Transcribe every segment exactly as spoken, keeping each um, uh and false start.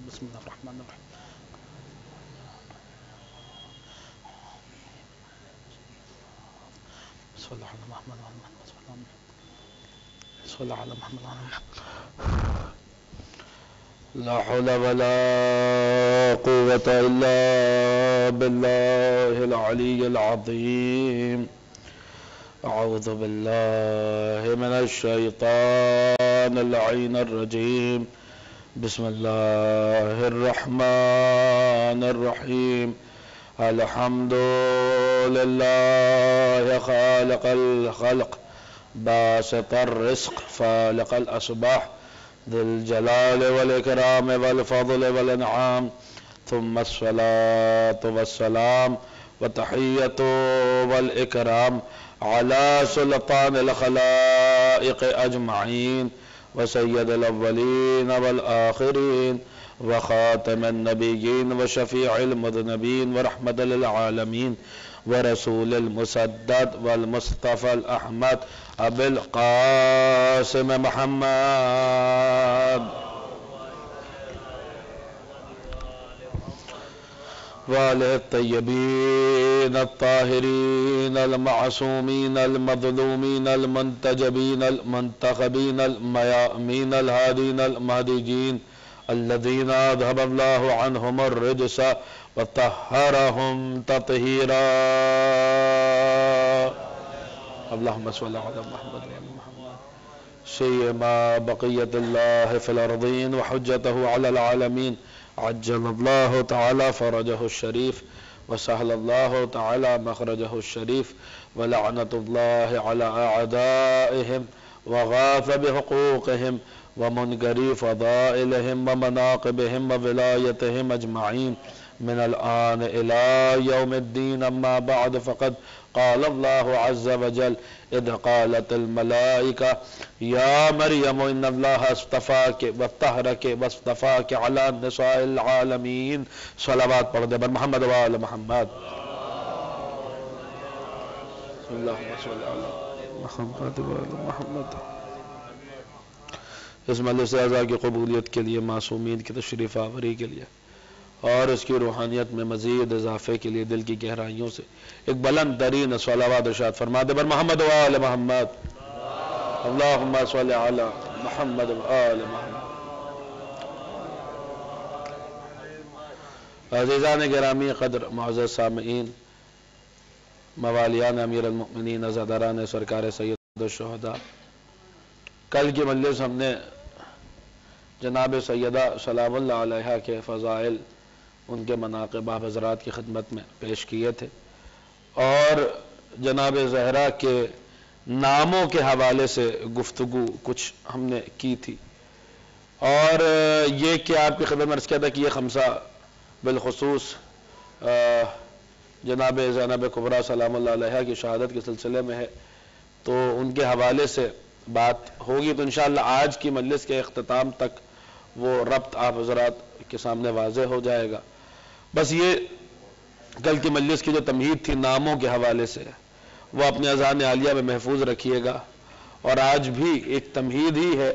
بسم اللہ الرحمن الرحیم صلی اللہ علیہ محمد صلی اللہ علیہ محمد لا حول ولا قوة الا بالله العلي العظيم اعوذ بالله من الشيطان اللعين الرجيم بسم الله الرحمن الرحيم الحمد لله خالق الخلق باسط الرزق فالق الأصباح ذي الجلال والإكرام والفضل والإنعام ثم الصلاة والسلام وتحية والإكرام على سلطان الخلائق أجمعين وسيد الأولين والآخرين وخاتم النبيين وشفيع المذنبين ورحمة للعالمين ورسول المسدد والمصطفى الأحمد أبي القاسم محمد وآله الطيبين الطاهرين المعصومين المظلومين المنتجبين المنتخبين الميامين الهادين المهديين الذين أذهب الله عنهم الرجس وطهرهم تطهيرا اللهم صل على محمد وعلى محمد سيما بقية الله في الأرضين وحجته على العالمين عجل الله تعالى فرجه الشريف وسهل الله تعالى مخرجه الشريف ولعنة الله على أعدائهم وغاث بحقوقهم ومنكري فضائلهم ومناقبهم وولايتهم أجمعين من الآن إلى يوم الدين أما بعد فقد قال الله عز وجل إذ قالت الملائكة يا مريم إن الله اصطفاك وطهرك واصطفاك على نساء العالمين صلوات پڑھ دے بر محمد وآل محمد اللهم صل على محمد وآل محمد اس مجلس اعزاء کی قبولیت کے لیے معصومین کی تشریف آوری کے لیے اور اس کی روحانیت میں مزید اضافے کے لیے دل کی گہرائیوں سے ایک بلند ترین صلوات ارشاد فرما دے بر محمد وآل محمد اللہم صلی علی محمد وآل محمد عزیزان گرامی قدر معزز سامعین موالیان امیر المؤمنین عزاداران سرکار سید الشہداء کل کی مجلس ہم نے جناب سیدہ سلام اللہ علیہا کے فضائل ان کے مناقب آپ حضرات کی خدمت میں پیش کیے تھے اور جناب زہرا کے ناموں کے حوالے سے گفتگو کچھ ہم نے کی تھی اور یہ کہ آپ کی خدمت میں عرض کیا تھا کہ یہ خمسہ بالخصوص جناب زینب کبریٰ سلام اللہ علیہا کی شہادت کے سلسلے میں ہے تو ان کے حوالے سے بات ہوگی تو انشاءاللہ آج کی مجلس کے اختتام تک وہ ربط آپ حضرات کے سامنے واضح ہو جائے گا بس یہ کل کی مجلس کی جو تمہید تھی ناموں کے حوالے سے وہ اپنے اذان عالیہ میں محفوظ رکھیے گا اور آج بھی ایک تمہید ہی ہے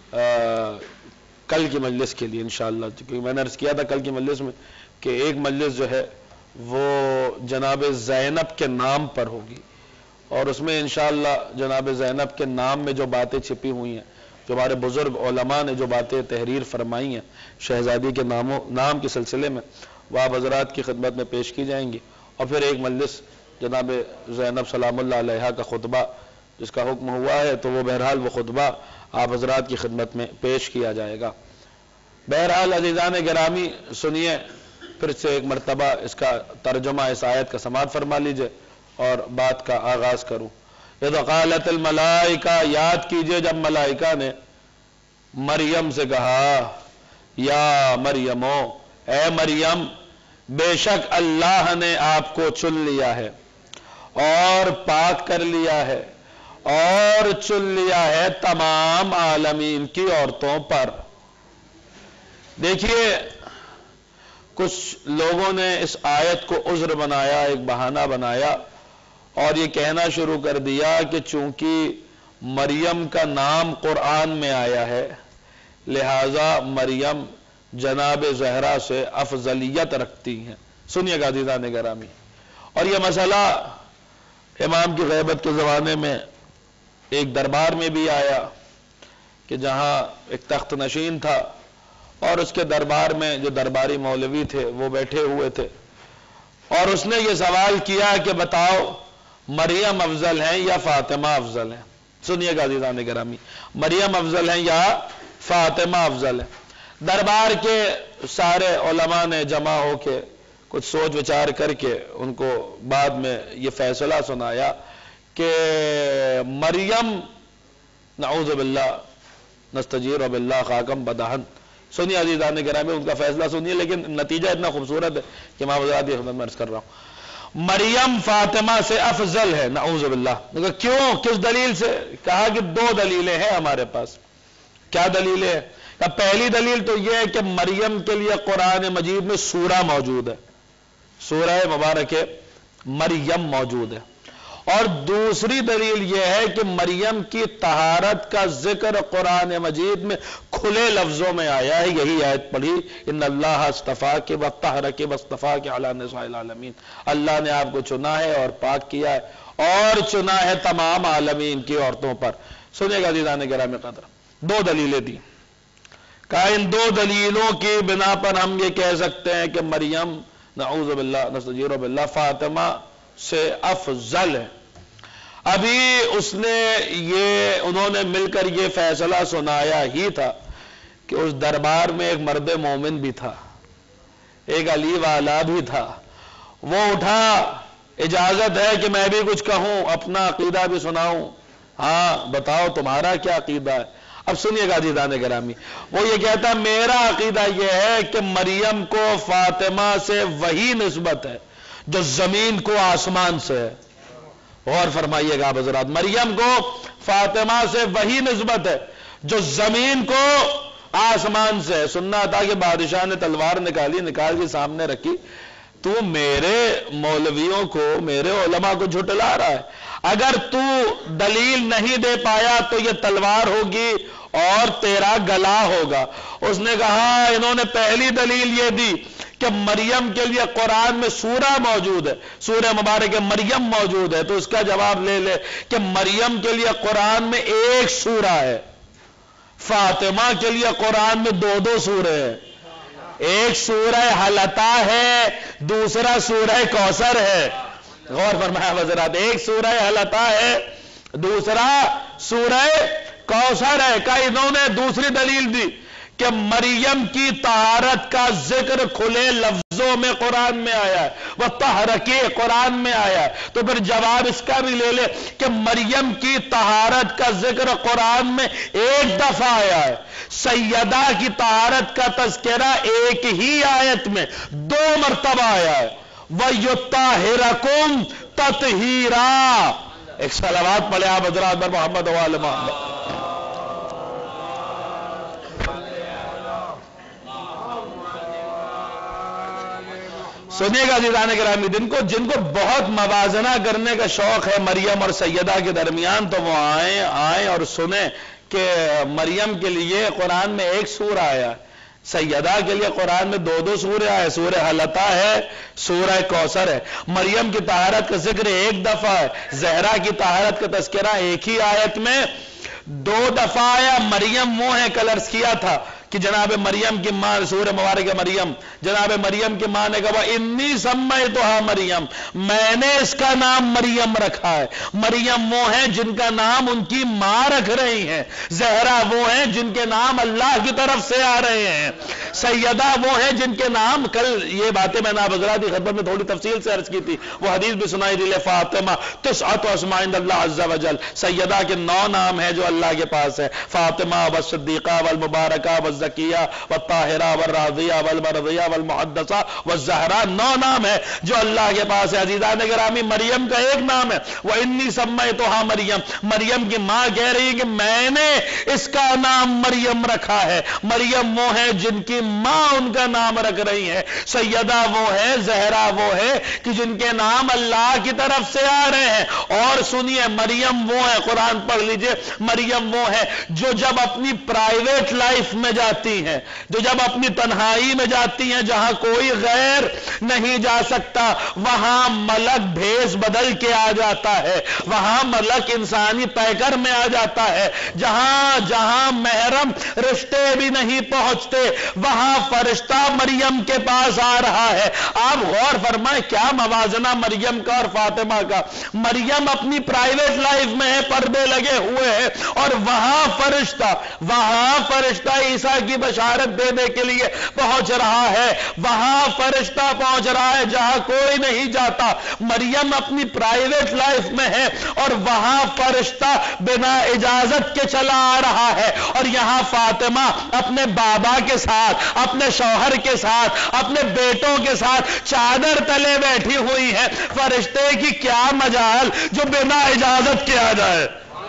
کل کی مجلس کے لیے انشاءاللہ کیونکہ میں نے عرض کیا تھا کل کی مجلس میں کہ ایک مجلس جو ہے وہ جناب زینب کے نام پر ہوگی اور اس میں انشاءاللہ جناب زینب کے نام میں جو باتیں چھپی ہوئی ہیں جو ہمارے بزرگ علماء نے جو باتیں تحریر فرمائی ہیں شہزادی کے ناموں نام کے سلسلے میں وہ آپ حضرات کی خدمت میں پیش کی جائیں گی اور پھر ایک مجلس جناب زینب سلام اللہ علیہا کا خطبہ جس کا حکم ہوا ہے تو وہ بہرحال وہ خطبہ آپ حضرات کی خدمت میں پیش کیا جائے گا بہرحال عزیزان گرامی سنیے پھر سے ایک مرتبہ اس کا ترجمہ اس آیت کا سماعت فرما لیجئے اور بات کا آغاز کروں اذ قالت الملائکہ یاد کیجئے جب ملائکہ نے مریم سے کہا یا مریمو اے مریم بے شک اللہ نے آپ کو چن لیا ہے اور پاک کر لیا ہے اور چن لیا ہے تمام عالمین کی عورتوں پر دیکھیے کچھ لوگوں نے اس آیت کو عذر بنایا ایک بہانہ بنایا اور یہ کہنا شروع کر دیا کہ چونکہ مریم کا نام قرآن میں آیا ہے لہذا مریم جناب زہرا سے افضلیت رکھتی ہیں۔ سنیے گا عزیزان گرامی، اور یہ مسئلہ امام کی غیبت کے زمانے میں ایک دربار میں بھی آیا کہ جہاں ایک تخت نشین تھا اور اس کے دربار میں جو درباری مولوی تھے وہ بیٹھے ہوئے تھے، اور اس نے یہ سوال کیا کہ بتاؤ مریم افضل ہیں یا فاطمہ افضل ہیں؟ سنیے گا عزیزان گرامی، مریم افضل ہیں یا فاطمہ افضل ہیں؟ دربار کے سارے علماء نے جمع ہو کے کچھ سوچ وچار کر کے ان کو بعد میں یہ فیصلہ سنایا کہ مریم، نعوذ باللہ نستجیر باللہ خاکم بدہن، سنیے عزیزان گرامی ان کا فیصلہ سنیے، لیکن نتیجہ اتنا خوبصورت ہے کہ میں حضرات خدمت میں عرض کر رہا ہوں، مریم فاطمہ سے افضل ہے، نعوذ باللہ۔ کیوں؟ کس دلیل سے؟ کہا کہ دو دلیلیں ہیں ہمارے پاس۔ کیا دلیلیں ہیں؟ پہلی دلیل تو یہ ہے کہ مریم کے لیے قرآن مجید میں سورہ موجود ہے، سورہ مبارک مریم موجود ہے، اور دوسری دلیل یہ ہے کہ مریم کی طہارت کا ذکر قرآن مجید میں کھلے لفظوں میں آیا ہے۔ یہی آیت پڑھی، ان اللہ اصطفاک وطہرک واصطفاک علی نساء العالمین، اللہ نے آپ کو چنا ہے اور پاک کیا ہے اور چنا ہے تمام عالمین کی عورتوں پر۔ سنیے گا عزیزان گرامی قدر، دو دلیلیں دی، کہا ان دو دلیلوں کی بنا پر ہم یہ کہہ سکتے ہیں کہ مریم نعوذ باللہ نستجیر باللہ فاطمہ سے افضل ہے۔ ابھی اس نے یہ انہوں نے مل کر یہ فیصلہ سنایا ہی تھا کہ اس دربار میں ایک مرد مومن بھی تھا، ایک علی والا بھی تھا، وہ اٹھا، اجازت ہے کہ میں بھی کچھ کہوں، اپنا عقیدہ بھی سناؤں؟ ہاں بتاؤ تمہارا کیا عقیدہ ہے؟ اب سنیے گا عزیزان گرامی، وہ یہ کہتا میرا عقیدہ یہ ہے کہ مریم کو فاطمہ سے وہی نسبت ہے جو زمین کو آسمان سے ہے۔ غور فرمائیے گا آپ حضرات، مریم کو فاطمہ سے وہی نسبت ہے جو زمین کو آسمان سے ہے۔ سننا تھا کہ بادشاہ نے تلوار نکالی، نکال کے سامنے رکھی، تو میرے مولویوں کو، میرے علماء کو جھٹلا رہا ہے، اگر تو دلیل نہیں دے پایا تو یہ تلوار ہوگی اور تیرا گلا ہوگا۔ اس نے کہا انہوں نے پہلی دلیل یہ دی کہ مریم کے لیے قرآن میں سورہ موجود ہے، سورہ مبارک مریم موجود ہے، تو اس کا جواب لے لے کہ مریم کے لیے قرآن میں ایک سورہ ہے، فاطمہ کے لیے قرآن میں دو دو سورے ہیں، ایک سورہ حلطہ ہے، دوسرا سورہ کوثر ہے۔ غور فرمایا حضرات، ایک سورہ حلطہ ہے، دوسرا سورہ کوثر ہے۔ کہ انہوں نے دوسری دلیل دی کہ مریم کی طہارت کا ذکر کھلے لفظوں میں قرآن میں آیا ہے، وہ طہرکے قرآن میں آیا ہے، تو پھر جواب اس کا بھی لے لے کہ مریم کی طہارت کا ذکر قرآن میں ایک دفعہ آیا ہے، سیدہ کی طہارت کا تذکرہ ایک ہی آیت میں دو مرتبہ آیا ہے، وَيُطَّهِرَكُمْ تَطْهِيرًا۔ ایک صلوات پڑھے آپ حضرات پر محمد و آل محمد۔ سنیے گا عزیزان گرامی، جن کو جن کو بہت موازنہ کرنے کا شوق ہے مریم اور سیدہ کے درمیان، تو وہ آئیں آئیں اور سنیں کہ مریم کے لیے قرآن میں ایک سورہ آیا، سیدہ کے لیے قرآن میں دو دو سورہ آئے، سورہ حلطہ ہے، سورہ کوثر ہے۔ مریم کی طہارت کا ذکر ایک دفعہ ہے، زہرا کی طہارت کا تذکرہ ایک ہی آیت میں دو دفعہ آیا۔ مریم وہ ہے، کل عرض کیا تھا کہ جناب مریم کی ماں، سورہ مبارک مریم، جناب مریم کی ماں نے کہا انی سمیتھا مریم، میں نے اس کا نام مریم رکھا ہے۔ مریم وہ ہیں جن کا نام ان کی ماں رکھ رہی ہیں، زہرا وہ ہیں جن کے نام اللہ کی طرف سے آ رہے ہیں، سیدہ وہ ہیں جن کے نام، کل یہ باتیں میں نے آپ حضرات کی خدمت میں تھوڑی تفصیل سے عرض کی تھی، وہ حدیث بھی سنائی دی، فاطمہ تسعۃ اسماء عند اللہ عز وجل، سیدہ کے نو نام ہیں جو اللہ کے پاس ہے، فاطمہ والصدیقہ والمبارکہ والزکیہ والطاہرہ والراضیہ والمرضیہ والمحدثہ والزہرا، نو نام ہے جو اللہ کے پاس ہے۔ عزیزان گرامی، مریم کا ایک نام ہے وَإِنِّي سَمَّيْتُهَا مریم، مریم کی ماں کہہ رہی ہے کہ میں نے اس کا نام مریم رکھا ہے۔ مریم وہ ہیں جن کی ماں ان کا نام رکھ رہی ہیں. سیدہ وہ ہے, زہرا وہ ہے کہ جن کے نام اللہ کی طرف سے آ رہے ہیں. اور سنیے, مریم وہ ہے, قرآن پڑھ لیجئے, مریم وہ ہے جو جب اپنی پرائیویٹ لائف میں جاتی ہیں, جو جب اپنی تنہائی میں جاتی ہیں جہاں کوئی غیر نہیں جا سکتا, وہاں ملک بھیس بدل کے آ جاتا ہے, وہاں ملک انسانی پیکر میں آ جاتا ہے. جہاں جہاں محرم رشتے بھی نہیں پہنچتے وہاں فرشتہ مریم کے پاس آ رہا ہے. آپ غور فرمائیں کیا موازنہ مریم کا اور فاطمہ کا. مریم اپنی پرائیویٹ لائف میں ہے, پردے لگے ہوئے ہیں, اور وہاں فرشتہ وہاں فرشتہ عیسیٰ کی بشارت دینے کے لیے پہنچ رہا ہے. وہاں فرشتہ پہنچ رہا ہے جہاں کوئی نہیں جاتا. مریم اپنی پرائیویٹ لائف میں ہے اور وہاں فرشتہ بنا اجازت کے چلا آ رہا ہے. اور یہاں فاطمہ اپنے بابا کے ساتھ, اپنے شوہر کے ساتھ, اپنے بیٹوں کے ساتھ چادر تلے بیٹھی ہوئی ہے. فرشتے کی کیا مجال جو بنا اجازت کے آ جائے.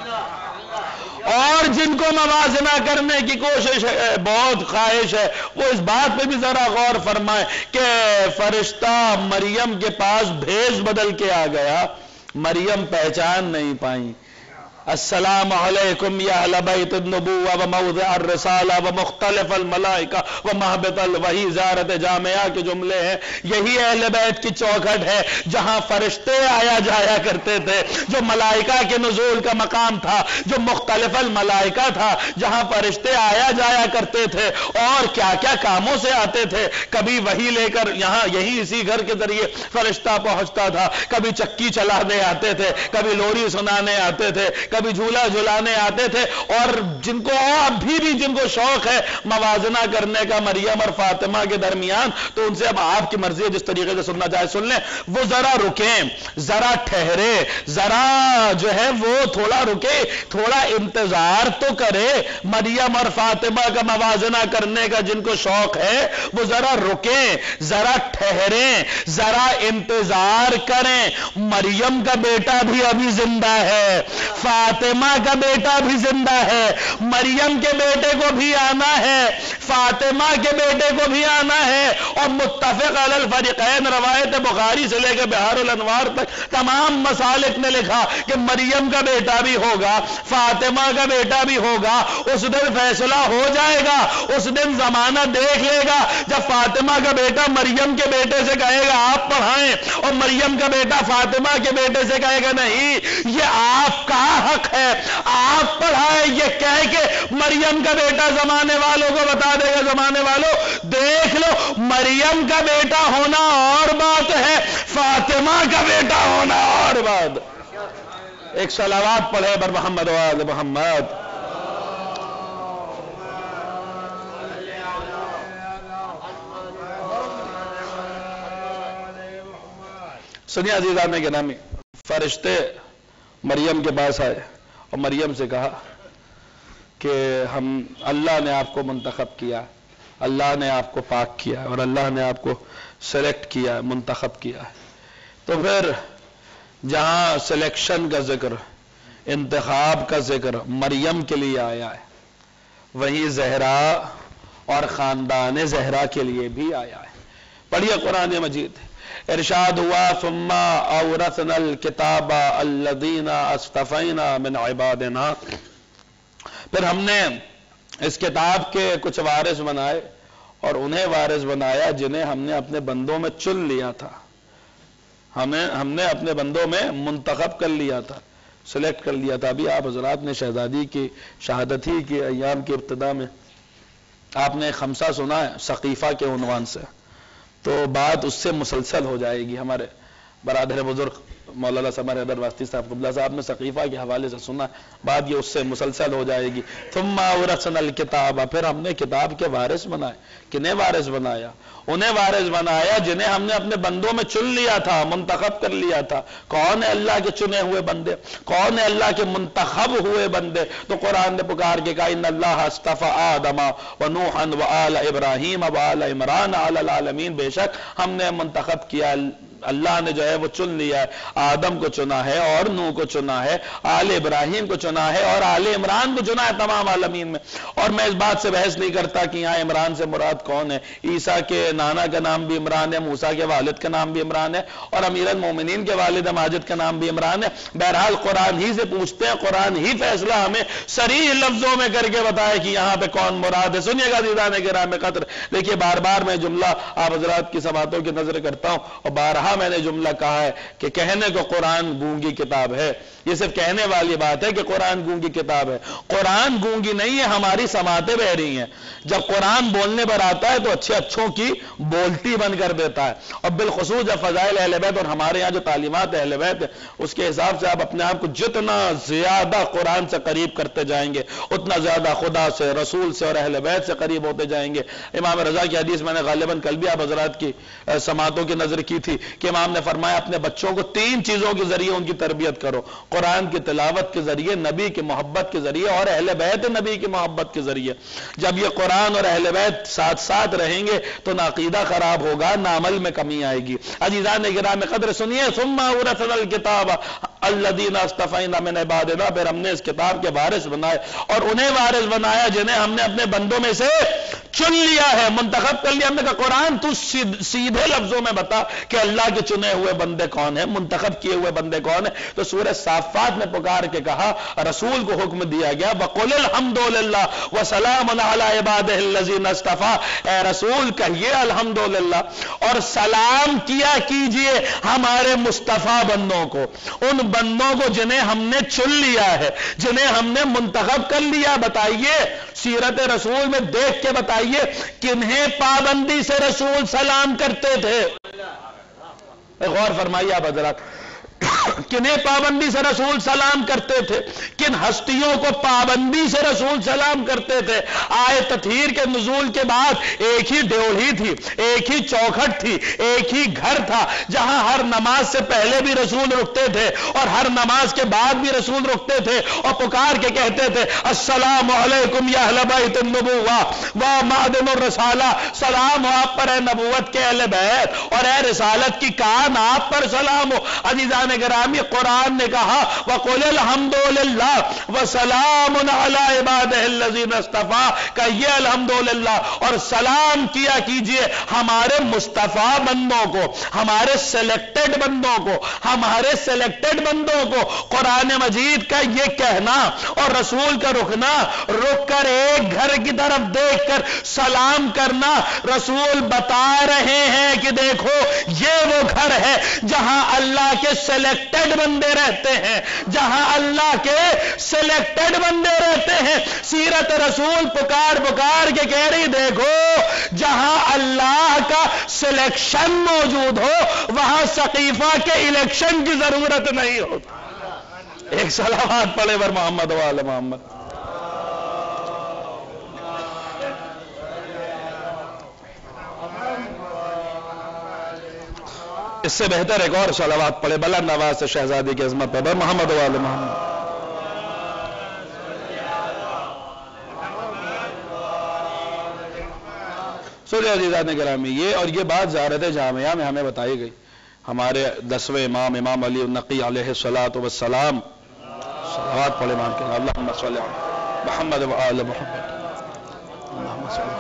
اور جن کو موازنہ کرنے کی کوشش ہے, بہت خواہش ہے, وہ اس بات پہ بھی ذرا غور فرمائیں کہ فرشتہ مریم کے پاس بھیس بدل کے آ گیا. مریم پہچان نہیں پائیں. السلام علیکم یا اہل بیت النبوہ و موضع الرسالہ و مختلف الملائکہ و محبت الوحی زیارت جامعہ کے جملے ہیں. یہی اہل بیت کی چوکھٹ ہے جہاں فرشتے آیا جایا کرتے تھے, جو ملائکہ کے نزول کا مقام تھا, جو مختلف الملائکہ تھا, جہاں فرشتے آیا جایا کرتے تھے اور کیا کیا کاموں سے آتے تھے. کبھی وحی لے کر یہاں یہی اسی گھر کے ذریعے فرشتہ پہنچتا تھا, کبھی چکی چلانے آتے تھے, کبھی لوری سنانے آتے تھے, کبھی جھولا جھولانے آتے تھے. اور جن کو ابھی بھی جن کو شوق ہے موازنہ کرنے کا مریم اور فاطمہ کے درمیان, تو ان سے اب آپ کی مرضی ہے, جس طریقے سے سننا چاہے سن لیں. وہ ذرا رکیں, ذرا ٹھہرے, ذرا جو ہے وہ تھوڑا رکے, تھوڑا انتظار تو کرے. مریم اور فاطمہ کا موازنہ کرنے کا جن کو شوق ہے وہ ذرا رکیں, ذرا ٹھہریں, ذرا انتظار کریں. مریم کا بیٹا بھی ابھی زندہ ہے, فاطمہ کا بیٹا بھی زندہ ہے. مریم کے بیٹے کو بھی آنا ہے, فاطمہ کے بیٹے کو بھی آنا ہے. اور متفق علی الفریقین, روایت بخاری سے لے کے بحار الانوار تک تمام مسالک نے لکھا کہ مریم کا بیٹا بھی ہوگا, فاطمہ کا بیٹا بھی ہوگا. اس دن فیصلہ ہو جائے گا, اس دن زمانہ دیکھ لے گا جب فاطمہ کا بیٹا مریم کے بیٹے سے کہے گا آپ پڑھائیں, اور مریم کا بیٹا فاطمہ کے بیٹے سے کہے گا نہیں یہ آپ کا حق ہے, آپ پڑھائیں. یہ کہہ کے مریم کا بیٹا زمانے والوں کو بتا دے گا, زمانے والوں دیکھ لو, مریم کا بیٹا ہونا اور بات ہے, فاطمہ کا بیٹا ہونا اور بات. ایک صلوات پڑھے بر محمد و آل محمد. سنیے عزیزان کے نامی, فرشتے مریم کے پاس آئے اور مریم سے کہا کہ ہم اللہ نے آپ کو منتخب کیا, اللہ نے آپ کو پاک کیا اور اللہ نے آپ کو سلیکٹ کیا, منتخب کیا ہے. تو پھر جہاں سلیکشن کا ذکر, انتخاب کا ذکر مریم کے لیے آیا ہے, وہیں زہرا اور خاندان زہرا کے لیے بھی آیا ہے. پڑھیے قرآن مجید. ارشاد ہوا ثم اورثنا الکتاب الذین اصطفینا من عبادنا, پھر ہم نے اس کتاب کے کچھ وارث بنائے اور انہیں وارث بنایا جنہیں ہم نے اپنے بندوں میں چن لیا تھا, ہمیں ہم نے اپنے بندوں میں منتخب کر لیا تھا, سلیکٹ کر لیا تھا. ابھی آپ حضرات نے شہزادی کی شہادت ہی کی ایام کی ابتدا میں آپ نے خمسہ سنا ہے سقیفہ کے عنوان سے, تو بات اس سے مسلسل ہو جائے گی. ہمارے برادر بزرگ مولانا سمر حیدر واسطی صاحب قبلہ صاحب نے سقیفہ کے حوالے سے سنا, بات یہ اس سے مسلسل ہو جائے گی. ثم اورثنا الکتاب, پھر ہم نے کتاب کے وارث بنائے. کنہیں وارث بنایا؟ انہیں وارث بنایا جنہیں ہم نے اپنے بندوں میں چن لیا تھا, منتخب کر لیا تھا. کون ہے اللہ کے چنے ہوئے بندے, کون ہے اللہ کے منتخب ہوئے بندے؟ تو قرآن نے پکار کے کہا ان اللہ اصطفى آدم و نوحا و آل ابراہیم و آل عمران علی العالمین, بے شک ہم نے منتخب کیا, اللہ نے جو ہے وہ چن لیا ہے آدم کو چنا ہے اور نوح کو چنا ہے، آل ابراہیم کو چنا ہے اور آل عمران کو چنا ہے تمام عالمین میں۔ اور میں اس بات سے بحث نہیں کرتا کہ یہاں عمران سے مراد کون ہے، عیسیٰ کے نانا کا نام بھی عمران ہے، موسیٰ کے والد کا نام بھی عمران ہے، اور امیر المومنین کے والد ماجد کا نام بھی عمران ہے۔ بہرحال قرآن ہی سے پوچھتے ہیں، قرآن ہی فیصلہ ہمیں صریح لفظوں میں کر کے بتائے کہ یہاں پہ کون مراد ہے۔ سنیے گا عزیزان کرام قدر، دیکھیے بار بار میں جملہ آپ حضرات کی سماعتوں کی نظر کرتا ہوں، اور بارہا میں نے جملہ کہا ہے کہ کہنے کو قرآن گونگی کتاب ہے، یہ صرف کہنے والی بات ہے کہ قرآن گونگی کتاب ہے۔ قرآن گونگی نہیں ہے، ہماری سماعتیں بہ رہی ہیں۔ جب قرآن بولنے پر آتا ہے تو اچھے اچھوں کی بولتی بن کر دیتا ہے، اور بالخصوص جب فضائل اہل بیت اور ہمارے یہاں جو تعلیمات اہل بیت ہے اس کے حساب سے آپ اپنے آپ کو جتنا زیادہ قرآن سے قریب کرتے جائیں گے اتنا زیادہ خدا سے، رسول سے اور اہل بیت سے قریب ہوتے جائیں گے۔ امام رضا کی حدیث میں نے غالباً کل بھی آپ حضرات کی سماعتوں کی نظر کی تھی کہ امام نے فرمایا اپنے بچوں کو تین چیزوں کے ذریعے ان کی تربیت کرو، قرآن کی تلاوت کے ذریعے، نبی کی محبت کے ذریعے اور اہل بیت نبی کی محبت کے ذریعے۔ جب یہ قرآن اور اہل بیت ساتھ ساتھ رہیں گے تو نہ عقیدہ خراب ہوگا، نہ عمل میں کمی آئے گی۔ عزیزان گرامی قدر سنیے، ثم اورثنا الکتاب الذین اصطفینا من عبادنا، پھر ہم نے اس کتاب کے وارث بنائے اور انہیں وارث بنایا جنہیں ہم نے اپنے بندوں میں سے چن لیا ہے، منتخب کر لیا۔ ہم نے کہا قرآن تو سیدھے لفظوں میں بتا کہ اللہ کے چنے ہوئے بندے کون ہیں، منتخب کیے ہوئے بندے کون ہیں؟ تو سورہ صافات میں پکار کے کہا، رسول کو حکم دیا گیا وَقُلِ الْحَمْدُ لِلَّهِ وَسَلَامٌ عَلَىٰ عِبَادِهِ الَّذِينَ اصْطَفَىٰ، اے رسول کہیے الحمدللہ اور سلام کیا کیجئے ہمارے مصطفیٰ بندوں کو، ان بندوں کو جنہیں ہم نے چن لیا ہے، جنہیں ہم نے منتخب کر لیا۔ بتائیے سیرت رسول میں دیکھ کے بتائیے کنہیں پابندی سے رسول سلام کرتے تھے؟ غور فرمائیے آپ حضرات، کنہیں پابندی سے رسول سلام کرتے تھے؟ کن ہستیوں کو پابندی سے رسول سلام کرتے تھے؟ آئے تطہیر کے نزول کے بعد ایک ہی ڈیوڑھی تھی، ایک ہی چوکھٹ تھی، ایک ہی گھر تھا جہاں ہر نماز سے پہلے بھی رسول رکتے تھے اور ہر نماز کے بعد بھی رسول رکتے تھے اور پکار کے کہتے تھے السلام علیکم یا اہل بیت النبوہ و معدن الرسالہ، سلام ہو آپ پر اے نبوت کے اہل بیت اور اے رسالت کی کان آپ پر سلام ہو۔ عزیزان گرامی قرآن نے کہا وَقُلِ الْحَمْدُ لِلَّهِ وَسَلَامٌ عَلَىٰ عِبَادِهِ الَّذِينَ اصْطَفَىٰ، کہیے الحمدللہ اور سلام کیا کیجئے ہمارے مصطفیٰ بندوں کو، ہمارے سلیکٹڈ بندوں کو، ہمارے سلیکٹڈ بندوں کو۔ قرآن مجید کا یہ کہنا اور رسول کا رکنا، رک کر ایک گھر کی طرف دیکھ کر سلام کرنا، رسول بتا رہے ہیں کہ دیکھو یہ وہ گھر ہے جہاں اللہ کے سلیکٹڈ بندے رہتے ہیں، جہاں اللہ کے سلیکٹڈ بندے رہتے ہیں۔ سیرت رسول پکار پکار کے کہہ رہی دیکھو جہاں اللہ کا سلیکشن موجود ہو وہاں سقیفہ کے الیکشن کی ضرورت نہیں ہوتی۔ ایک صلوات پڑھے بر محمد و آل محمد۔ اس سے بہتر ایک اور صلوات پڑھے بلند آواز سے شہزادی کی عظمت پر محمد و آل محمد۔ سنیے عزیزان گرامی، یہ اور یہ بات زیارت جامعہ میں ہمیں بتائی گئی۔ ہمارے دسویں امام امام علی النقی علیہ الصلوۃ والسلام، صلوات پڑھے امام کے اللہم صلی علی محمد و آل محمد، اللہم صلی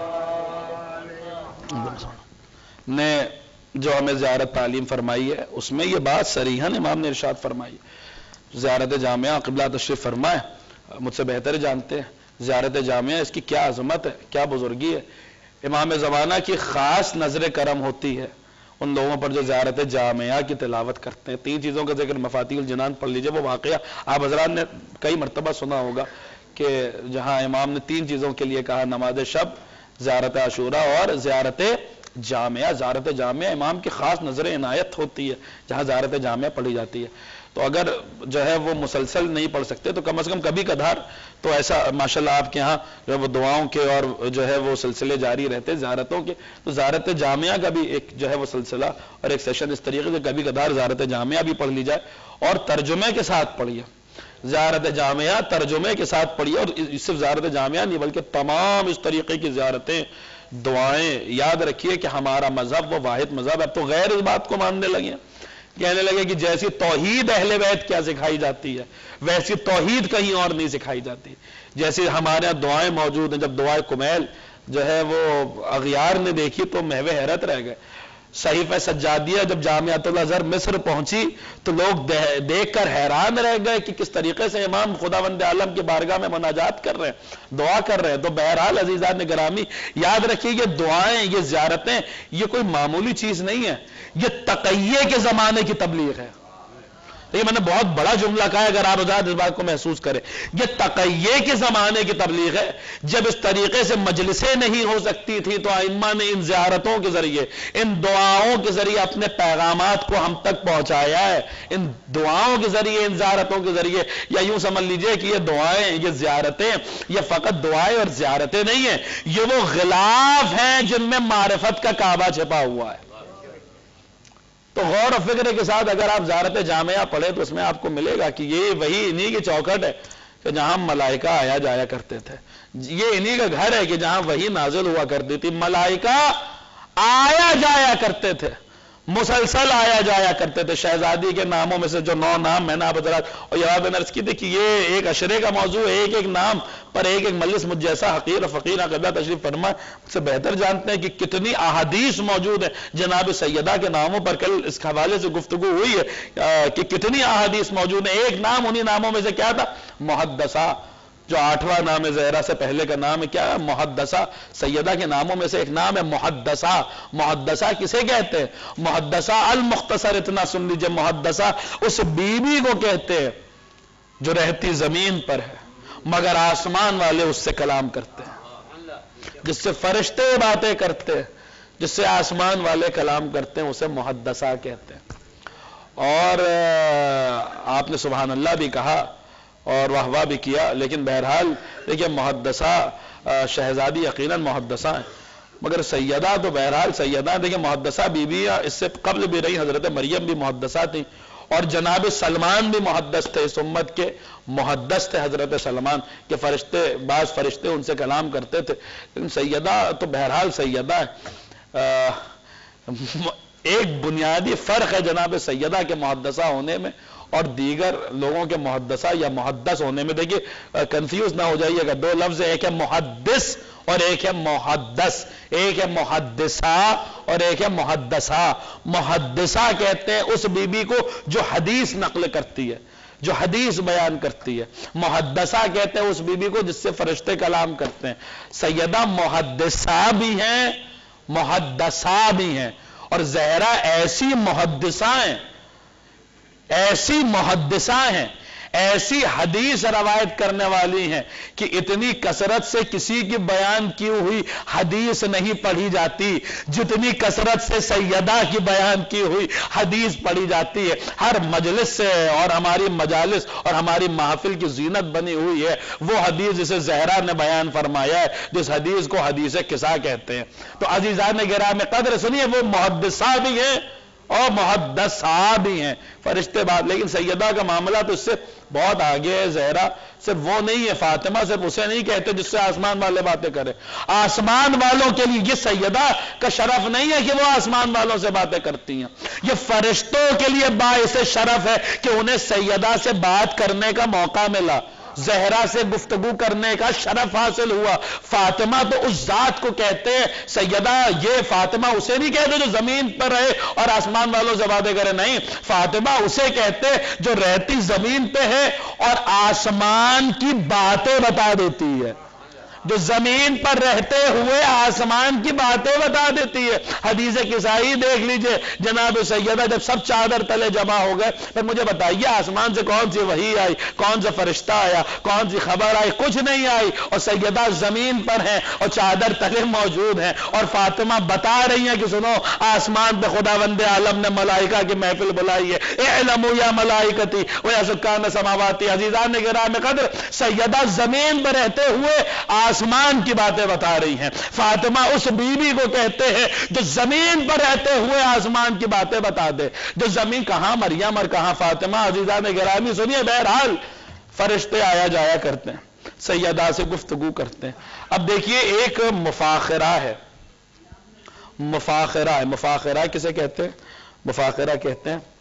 نے جو ہمیں زیارت تعلیم فرمائی ہے اس میں یہ بات صریحاً امام نے ارشاد فرمائی ہے۔ زیارت جامعہ قبلہ تشریف فرمائے، مجھ سے بہتر جانتے ہیں زیارت جامعہ اس کی کیا عظمت ہے، کیا بزرگی ہے۔ امام زمانہ کی خاص نظر کرم ہوتی ہے ان لوگوں پر جو زیارت جامعہ کی تلاوت کرتے ہیں۔ تین چیزوں کا ذکر مفاتیح الجنان پڑھ لیجئے، وہ واقعہ آپ حضرات نے کئی مرتبہ سنا ہوگا کہ جہاں امام نے تین چیزوں کے لیے کہا، نماز شب، زیارت عاشورہ اور زیارت جامعہ۔ زیارت جامعہ امام کی خاص نظر عنایت ہوتی ہے جہاں زیارت جامعہ پڑھی جاتی ہے۔ تو اگر جو ہے وہ مسلسل نہیں پڑھ سکتے تو کم از کم کبھی کبھار تو ایسا ماشاءاللہ آپ کے ہاں جو ہے وہ دعاؤں کے اور جو ہے وہ سلسلے جاری رہتے زیارتوں کے، تو زیارت جامعہ کا بھی ایک جو ہے وہ سلسلہ اور ایک سیشن اس طریقے سے کبھی کبھار زیارت جامعہ بھی پڑھ لی جائے اور ترجمے کے ساتھ پڑھیے۔ زیارت جامعہ ترجمے کے ساتھ پڑھیے، اور صرف زیارت جامعہ نہیں بلکہ تمام اس طریقے کی زیارتیں، دعائیں۔ یاد رکھیے کہ ہمارا مذہب وہ واحد مذہب ہے۔ اب تو غیر اس بات کو ماننے لگے ہیں کہنے لگے کہ جیسی توحید اہل بیت کیا سکھائی جاتی ہے ویسی توحید کہیں اور نہیں سکھائی جاتی. جیسے ہمارے یہاں دعائیں موجود ہیں, جب دعائے کمیل جو ہے وہ اغیار نے دیکھی تو محو حیرت رہ گئے. صحیفہ سجادیہ جب جامعۃ الازہر مصر پہنچی تو لوگ دیکھ کر حیران رہ گئے کہ کس طریقے سے امام خداوند عالم کی بارگاہ میں مناجات کر رہے ہیں, دعا کر رہے ہیں. تو بہرحال عزیزان گرامی یاد رکھیے یہ دعائیں, یہ زیارتیں, یہ کوئی معمولی چیز نہیں ہے, یہ تقیے کے زمانے کی تبلیغ ہے. یہ میں نے بہت بڑا جملہ کہا ہے, اگر آپ آزاد اس بات کو محسوس کریں. یہ تقیے کے زمانے کی تبلیغ ہے. جب اس طریقے سے مجلسیں نہیں ہو سکتی تھی تو ائمہ نے ان زیارتوں کے ذریعے, ان دعاؤں کے ذریعے اپنے پیغامات کو ہم تک پہنچایا ہے. ان دعاؤں کے ذریعے, ان زیارتوں کے ذریعے, یا یوں سمجھ لیجئے کہ یہ دعائیں, یہ زیارتیں, یہ فقط دعائیں اور زیارتیں نہیں ہیں, یہ وہ غلاف ہیں جن میں معرفت کا کعبہ چھپا ہوا ہے. تو غور و فکر کے ساتھ اگر آپ زیارت جامعہ پڑھیں تو اس میں آپ کو ملے گا کہ یہ وہی انہی کی چوکھٹ ہے کہ جہاں ملائکہ آیا جایا کرتے تھے. یہ انہی کا گھر ہے کہ جہاں وہی نازل ہوا کرتی تھی. ملائکہ آیا جایا کرتے تھے, مسلسل آیا جایا کرتے تھے. شہزادی کے ناموں میں سے جو نو نام میں نے آپ حضرات اور یاد نرس کی تھی کہ یہ ایک عشرے کا موضوع ہے, ایک ایک نام پر ایک ایک مجلس مجھ جیسا حقیر فقیر قبلہ تشریف فرما سے بہتر جانتے ہیں کہ کتنی احادیث موجود ہیں جناب سیدہ کے ناموں پر. کل اس حوالے سے گفتگو ہوئی ہے کہ کتنی احادیث موجود ہیں. ایک نام انہی ناموں میں سے کیا تھا؟ محدثہ, جو آٹھواں نام ہے زہرا سے پہلے کا نام ہے کیا ہے؟ محدثہ. سیدہ کے ناموں میں سے ایک نام ہے محدثہ. محدثہ کسے کہتے ہیں؟ محدثہ المختصر, اتنا سن لیجئے, محدثہ اس بی بی کو کہتے ہیں جو رہتی زمین پر ہے مگر آسمان والے اس سے کلام کرتے ہیں, جس سے فرشتے باتیں کرتے ہیں, جس سے آسمان والے کلام کرتے ہیں, اسے محدثہ کہتے ہیں. اور آپ نے سبحان اللہ بھی کہا اور واہ واہ بھی کیا, لیکن بہرحال دیکھیں محدثہ شہزادی یقیناً محدثہ ہیں, مگر سیدہ تو بہرحال سیدہ. دیکھیں محدثہ بی بی اس سے قبل بھی رہی, حضرت مریم بھی محدثہ تھی, اور جناب سلمان بھی محدث تھے, اس امت کے محدث تھے حضرت سلمان, کہ فرشتے, بعض فرشتے ان سے کلام کرتے تھے. لیکن سیدہ تو بہرحال سیدہ ہے. ایک بنیادی فرق ہے جناب سیدہ کے محدثہ ہونے میں اور دیگر لوگوں کے محدثہ یا محدث ہونے میں. دیکھیے کنفیوز نہ ہو جائیے گا, دو لفظ, ایک ہے محدث اور ایک ہے محدث. ایک ہے محدثہ اور ایک ہے محدثہ. محدثہ کہتے ہیں اس بی بی کو جو حدیث نقل کرتی ہے, جو حدیث بیان کرتی ہے. محدثہ کہتے ہیں اس بی بی کو جس سے فرشتے کلام کرتے ہیں. سیدہ محدثہ بھی ہیں, محدثہ بھی ہیں, اور زہرا ایسی محدثہ ہیں, ایسی محدثہ ہیں, ایسی حدیث روایت کرنے والی ہیں کہ اتنی کثرت سے کسی کی بیان کی ہوئی حدیث نہیں پڑھی جاتی جتنی کثرت سے سیدہ کی بیان کی ہوئی حدیث پڑھی جاتی ہے. ہر مجلس سے, اور ہماری مجالس اور ہماری محفل کی زینت بنی ہوئی ہے وہ حدیث جسے زہرا نے بیان فرمایا ہے, جس حدیث کو حدیث قصہ کہتے ہیں. تو عزیزان گرامی قدر سنیے, وہ محدثہ بھی ہیں اور محدثہ بھی ہیں, فرشتے بات. لیکن سیدہ کا معاملہ تو اس سے بہت آگے ہے. زہرا صرف وہ نہیں ہے, فاطمہ صرف اسے نہیں کہتے جس سے آسمان والے باتیں کریں. آسمان والوں کے لیے یہ سیدہ کا شرف نہیں ہے کہ وہ آسمان والوں سے باتیں کرتی ہیں, یہ فرشتوں کے لیے باعث شرف ہے کہ انہیں سیدہ سے بات کرنے کا موقع ملا, زہرا سے گفتگو کرنے کا شرف حاصل ہوا. فاطمہ تو اس ذات کو کہتے ہیں سیدہ, یہ فاطمہ اسے نہیں کہتے جو زمین پر رہے اور آسمان والوں سے باتیں کرے, نہیں, فاطمہ اسے کہتے جو رہتی زمین پہ ہے اور آسمان کی باتیں بتا دیتی ہے, جو زمین پر رہتے ہوئے آسمان کی باتیں بتا دیتی ہے. حدیث قصائی دیکھ لیجئے, جناب سیدہ جب سب چادر تلے جمع ہو گئے, پھر مجھے بتائیے آسمان سے کون سی وحی آئی, کون سا فرشتہ آیا, کون سی خبر آئی؟ کچھ نہیں آئی. اور سیدہ زمین پر ہیں اور چادر تلے موجود ہیں, اور فاطمہ بتا رہی ہیں کہ سنو, آسمان پہ خداوند عالم نے ملائکہ کی محفل بلائی ہے, اعلموا یا ملائکتی و یا سکان سماواتی. عزیزان گرامی قدر, سیدہ زمین پر رہتے ہوئے آسمان کی باتیں بتا رہی ہیں. فاطمہ اس بی بی کو کہتے ہیں جو زمین پر رہتے ہوئے آسمان کی باتیں بتا دے. جو زمین, کہاں مریم اور کہاں فاطمہ. عزیزان گرامی سنیے, بہرحال فرشتے آیا جایا کرتے ہیں, سیدہ سے گفتگو کرتے ہیں. اب دیکھیے ایک مفاخرہ ہے, مفاخرہ ہے. مفاخرہ کسے کہتے ہیں؟ مفاخرہ کہتے ہیں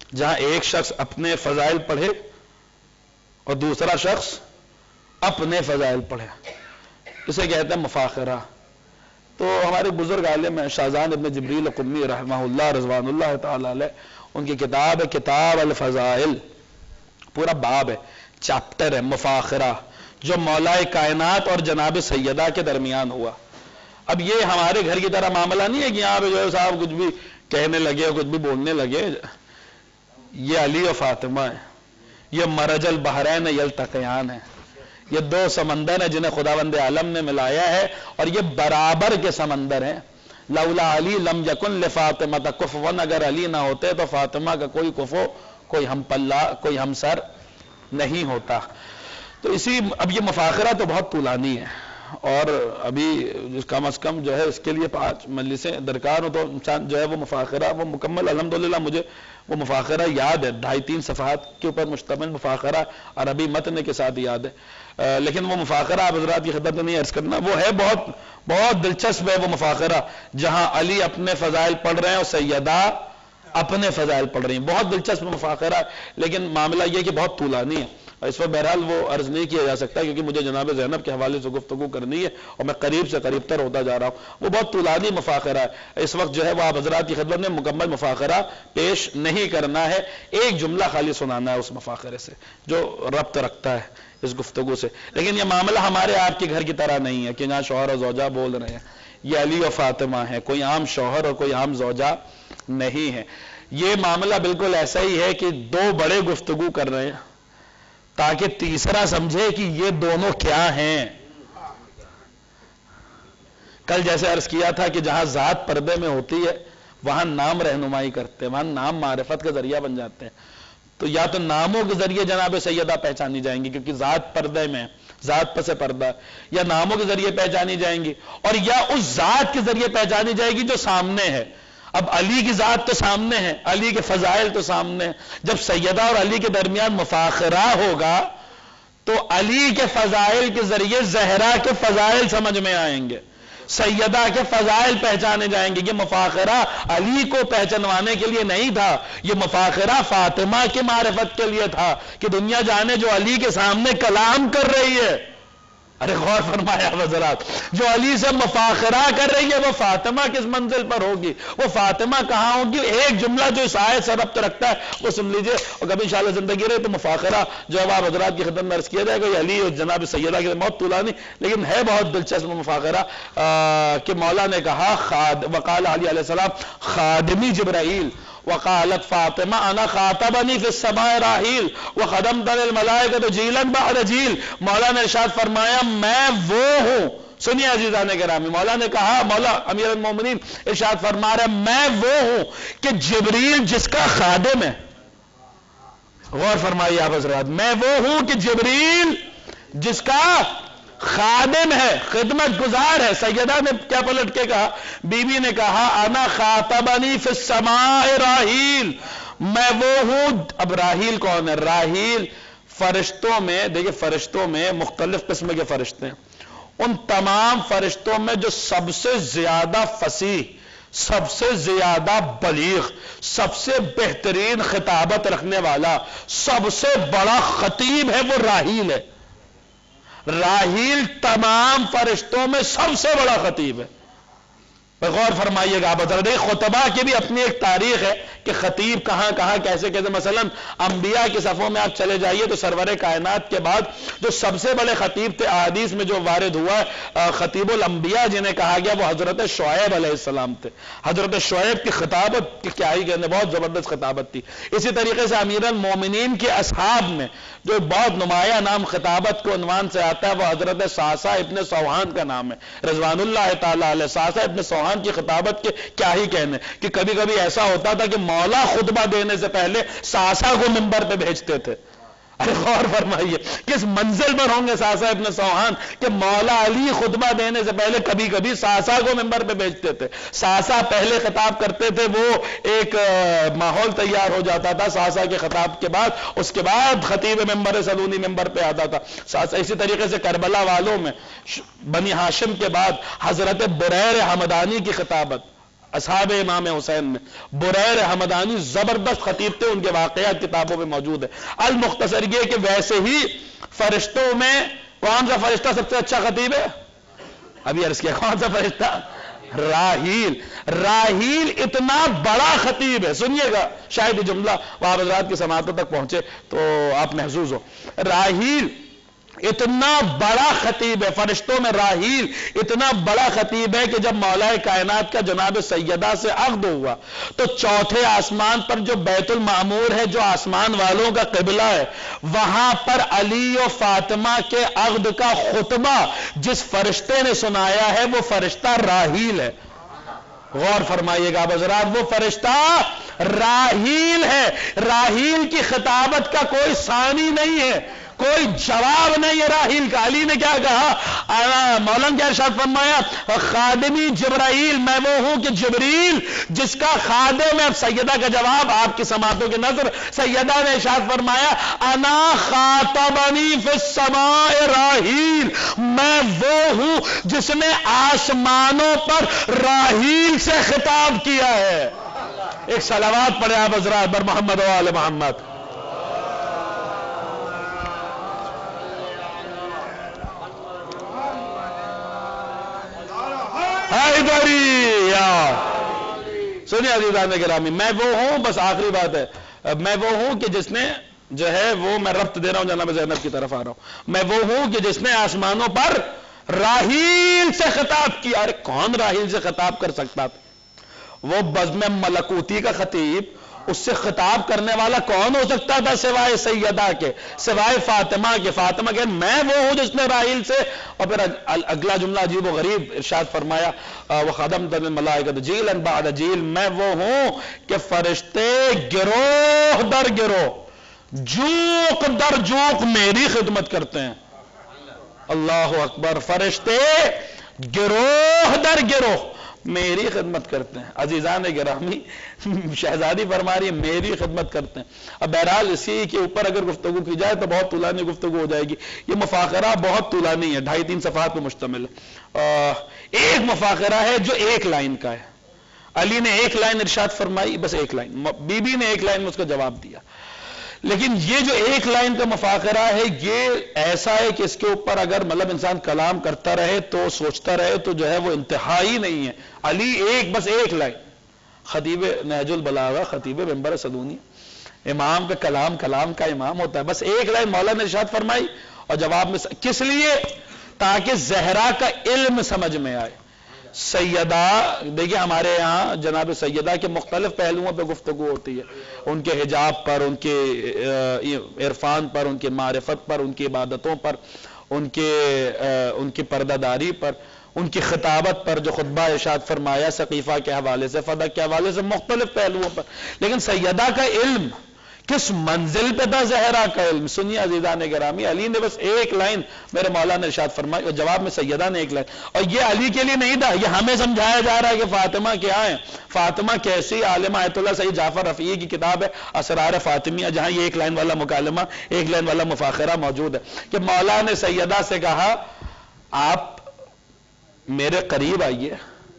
جہاں ایک شخص اپنے فضائل پڑھے اور دوسرا شخص اپنے فضائل پڑھے، اسے کہتے ہیں مفاخرہ۔ تو ہمارے بزرگ عالم ہیں شاہزان ابن جبریل قمی رحمہ اللہ رضوان اللہ تعالی علیہ، ان کی کتاب ہے کتاب الفضائل، پورا باب ہے، چیپٹر ہے مفاخرہ، جو مولا کائنات اور جناب سیدہ کے درمیان ہوا۔ اب یہ ہمارے گھر کی طرح معاملہ نہیں ہے کہ یہاں پہ جو ہے صاحب کچھ بھی کہنے لگے اور کچھ بھی بولنے لگے۔ یہ علی و فاطمہ ہے، یہ مرج البحرین یلتقیان ہے، یہ دو سمندر ہیں جنہیں خداوند عالم نے ملایا ہے، اور یہ برابر کے سمندر ہیں۔ لولا علی لم یکن لفاطمہ کفوا، اگر علی نہ ہوتے تو فاطمہ کا کوئی کفو، کوئی ہم پلہ، کوئی ہم سر نہیں ہوتا۔ تو اسی اب یہ مفاخرہ تو بہت طولانی ہے، اور ابھی کم از کم جو ہے اس کے لیے پانچ مجلسیں درکار ہو، تو انسان جو ہے وہ مفاخرہ وہ مکمل، الحمدللہ مجھے وہ مفاخرہ یاد ہے، ڈھائی تین صفحات کے اوپر مشتمل مفاخرہ عربی متن کے ساتھ یاد ہے، لیکن وہ مفاخرہ آپ حضرات کی خدمت میں نہیں عرض کرنا، وہ ہے بہت بہت دلچسپ ہے وہ مفاخرہ، جہاں علی اپنے فضائل پڑھ رہے ہیں اور سیدہ اپنے فضائل پڑھ رہی ہیں، بہت دلچسپ مفاخرہ ہے، لیکن معاملہ یہ کہ بہت طولانی ہے، اس پر بہرحال وہ عرض نہیں کیا جا سکتا کیونکہ مجھے جناب زینب کے حوالے سے گفتگو کرنی ہے اور میں قریب سے قریب تر ہوتا جا رہا ہوں۔ وہ بہت طولانی مفاخرہ ہے، اس وقت جو ہے وہ آپ حضرات کی خدمت میں مکمل مفاخرہ پیش نہیں کرنا ہے، ایک جملہ خالی سنانا ہے اس مفاخرے سے جو ربط رکھتا ہے اس گفتگو سے۔ لیکن یہ معاملہ ہمارے آپ کے گھر کی طرح نہیں ہے کہ جہاں شوہر اور زوجہ بول رہے ہیں، یہ علی و فاطمہ ہے، کوئی عام شوہر اور کوئی عام زوجہ نہیں ہے۔ یہ معاملہ بالکل ایسا ہی ہے کہ دو بڑے گفتگو کر رہے ہیں تاکہ تیسرا سمجھے کہ یہ دونوں کیا ہیں۔ کل جیسے عرض کیا تھا کہ جہاں ذات پردے میں ہوتی ہے وہاں نام رہنمائی کرتے ہیں، وہاں نام معرفت کا ذریعہ بن جاتے ہیں، تو یا تو ناموں کے ذریعے جناب سیدہ پہچانی جائیں گی کیونکہ ذات پردے میں، ذات پس پردہ، یا ناموں کے ذریعے پہچانی جائیں گی، اور یا اس ذات کے ذریعے پہچانی جائے گی جو سامنے ہے۔ اب علی کی ذات تو سامنے ہے، علی کے فضائل تو سامنے ہیں، جب سیدہ اور علی کے درمیان مفاخرہ ہوگا تو علی کے فضائل کے ذریعے زہرا کے فضائل سمجھ میں آئیں گے، سیدہ کے فضائل پہچانے جائیں گے۔ یہ مفاخرہ علی کو پہچانوانے کے لیے نہیں تھا، یہ مفاخرہ فاطمہ کی معرفت کے لیے تھا کہ دنیا جانے جو علی کے سامنے کلام کر رہی ہے۔ ارے غور فرمایا حضرات، جو علی سے مفاخرہ کر رہی ہے وہ فاطمہ کس منزل پر ہوگی، وہ فاطمہ کہاں ہوگی؟ ایک جملہ جو اس آیت سے ربط رکھتا ہے وہ سن لیجئے، اور کبھی انشاءاللہ زندگی رہے تو مفاخرہ جو ہے آپ حضرات کی خدمت میں عرض کیا جائے گا۔ یہ علی اور جناب سیدہ کے بہت طولانی لیکن ہے بہت دلچسپ مفاخرہ کہ مولا نے کہا وقال علی علیہ السلام خادمی جبرائیل وقالت فاطمہ انا خاطبنی فی السماء راحیل وخدمتنی الملائکۃ جیلا بعد جیل۔ مولا نے ارشاد فرمایا میں وہ ہوں، سنیے عزیزان گرامی، مولا نے کہا، مولا امیر المومنین ارشاد فرما رہے میں وہ ہوں کہ جبریل جس کا خادم ہے، غور فرمائیے آپ حضرات، میں وہ ہوں کہ جبریل جس کا خادم ہے، خدمت گزار ہے۔ سیدہ نے کیا پلٹ کے کہا؟ بی بی نے کہا انا خاطبنی فی السماء راحیل، میں وہ ہوں۔ اب راحیل کون ہے؟ راحیل فرشتوں میں، دیکھیں فرشتوں میں مختلف قسم کے فرشتے ہیں، ان تمام فرشتوں میں جو سب سے زیادہ فصیح، سب سے زیادہ بلیغ، سب سے بہترین خطابت رکھنے والا، سب سے بڑا خطیب ہے وہ راحیل ہے۔ راحیل تمام فرشتوں میں سب سے بڑا خطیب ہے۔ غور فرمائیے گا آپ حضرات، خطبہ کی بھی اپنی ایک تاریخ ہے کہ خطیب کہاں کہاں کیسے کیسے، مثلا انبیاء کے صفوں میں آپ چلے جائیے تو سرور کائنات کے بعد جو سب سے بڑے خطیب تھے احادیث میں جو وارد ہوا ہے خطیب الانبیاء جنہیں کہا گیا، وہ حضرت شعیب علیہ السلام تھے۔ حضرت شعیب کی خطابت کی کیا ہی کہنے، بہت زبردست خطابت تھی۔ اسی طریقے سے امیر المومنین کے اصحاب میں جو بہت نمایاں نام خطابت کو عنوان سے آتا ہے وہ حضرت صعصع ابن سوحان کا نام ہے رضوان اللہ تعالی علیہ۔ صعصع ابن سوحان کی خطابت کے کیا ہی کہنے کہ کبھی کبھی ایسا ہوتا تھا کہ مولا خطبہ دینے سے پہلے صعصع کو منبر پہ بھیجتے تھے۔ ارے غور فرمائیے کس منزل پر ہوں گے صعصع ابن سوحان کہ مولا علی خطبہ دینے سے پہلے کبھی کبھی صعصع کو منبر پہ بھیجتے تھے۔ صعصع پہلے خطاب کرتے تھے، وہ ایک ماحول تیار ہو جاتا تھا صعصع کے خطاب کے بعد، اس کے بعد خطیب منبر سلونی منبر پہ آتا تھا صعصع۔ اسی طریقے سے کربلا والوں میں بنی ہاشم کے بعد حضرت بریر حمدانی کی خطابت، اصحاب امام حسین میں بریر حمدانی زبردست خطیب تھے، ان کے واقعات کتابوں میں موجود ہے۔ المختصر یہ کہ ویسے ہی فرشتوں میں کون سا فرشتہ سب سے اچھا خطیب ہے؟ ابھی عرض کیا کون سا فرشتہ؟ راحیل۔ راحیل اتنا بڑا خطیب ہے، سنیے گا شاید یہ جملہ وہاں حضرات کی سماعتوں تک پہنچے تو آپ محظوظ ہو۔ راحیل اتنا بڑا خطیب ہے، فرشتوں میں راحیل اتنا بڑا خطیب ہے کہ جب مولا کائنات کا جناب سیدہ سے عقد ہوا تو چوتھے آسمان پر جو بیت المعمور ہے، جو آسمان والوں کا قبلہ ہے، وہاں پر علی و فاطمہ کے عقد کا خطبہ جس فرشتے نے سنایا ہے وہ فرشتہ راحیل ہے۔ غور فرمائیے گا حضرات، وہ فرشتہ راحیل ہے۔ راحیل کی خطابت کا کوئی ثانی نہیں ہے، کوئی جواب نہیں ہے راحیل کا۔ علی نے کیا کہا؟ مولانا کیا ارشاد فرمایا؟ خادمی جبرائیل، میں وہ ہوں کہ جبریل جس کا خادم ہے۔ اب سیدہ کا جواب آپ کی سماعتوں کے نظر، سیدہ نے ارشاد فرمایا انا خاطبنی فی السماء راحیل، میں وہ ہوں جس نے آسمانوں پر راحیل سے خطاب کیا ہے۔ ایک صلوات پڑھے آپ حضرات بر محمد و آل محمد۔ سنیے عزیزان گرامی، میں وہ ہوں، بس آخری بات ہے، میں وہ ہوں کہ جس نے جو ہے وہ میں ربط دے رہا ہوں جناب زینب کی طرف آ رہا ہوں، میں وہ ہوں کہ جس نے آسمانوں پر راحیل سے خطاب کیا۔ ارے کون راحیل سے خطاب کر سکتا تھا؟ وہ بزم ملکوتی کا خطیب، اس سے خطاب کرنے والا کون ہو سکتا تھا سوائے سیدہ کے، سوائے فاطمہ کے؟ فاطمہ کہ میں وہ ہوں جس نے راحیل سے۔ اور پھر اگلا جملہ عجیب و غریب ارشاد فرمایا وَخَدَمْتَ الْمَلَائِكَةَ جِيلًا بَعْدَ جِيلٍ، میں وہ ہوں کہ فرشتے گروہ در گروہ، جوق در جوق میری خدمت کرتے ہیں۔ اللہ اکبر، فرشتے گروہ در گروہ میری خدمت کرتے ہیں۔ عزیزان گرامی، شہزادی فرما رہی ہے میری خدمت کرتے ہیں۔ اب بہرحال اسی کے اوپر اگر گفتگو کی جائے تو بہت طولانی گفتگو ہو جائے گی۔ یہ مفاخرہ بہت طولانی ہے، ڈھائی تین صفحات پر مشتمل ہے۔ ایک مفاخرہ ہے جو ایک لائن کا ہے، علی نے ایک لائن ارشاد فرمائی، بس ایک لائن، بی بی نے ایک لائن میں اس کا جواب دیا۔ لیکن یہ جو ایک لائن کا مفاخرہ ہے یہ ایسا ہے کہ اس کے اوپر اگر مطلب انسان کلام کرتا رہے تو سوچتا رہے تو جو ہے وہ انتہائی نہیں ہے۔ علی ایک بس ایک لائن، خطیب نہج البلاغہ، خطیب منبر صدونی، امام کا کلام کلام کا امام ہوتا ہے، بس ایک لائن مولانا نے ارشاد فرمائی اور جواب میں کس لیے؟ تاکہ زہرا کا علم سمجھ میں آئے۔ سیدہ دیکھیں ہمارے یہاں جناب سیدہ کے مختلف پہلوؤں پہ گفتگو ہوتی ہے، ان کے حجاب پر، ان کے عرفان پر، ان کے معرفت پر، ان کی عبادتوں پر، ان کے ان کی پردہ داری پر، ان کی خطابت پر جو خطبہ ارشاد فرمایا سقیفہ کے حوالے سے، فدق کے حوالے سے، مختلف پہلوؤں پر۔ لیکن سیدہ کا علم کس منزل پہ تھا؟ زہرا کا علم۔ سنیے عزیزان گرامی، علی نے بس ایک لائن میرے مولا نے ارشاد فرمائی اور جواب میں سیدہ نے ایک لائن، اور یہ علی کے لیے نہیں تھا، یہ ہمیں سمجھایا جا رہا ہے کہ فاطمہ کیا ہے، فاطمہ کیسی۔ عالم آیت اللہ سید جعفر رفیعی کی کتاب ہے اسرار فاطمیہ، جہاں یہ ایک لائن والا مکالمہ، ایک لائن والا مفاخرہ موجود ہے کہ مولا نے سیدہ سے کہا آپ میرے قریب آئیے۔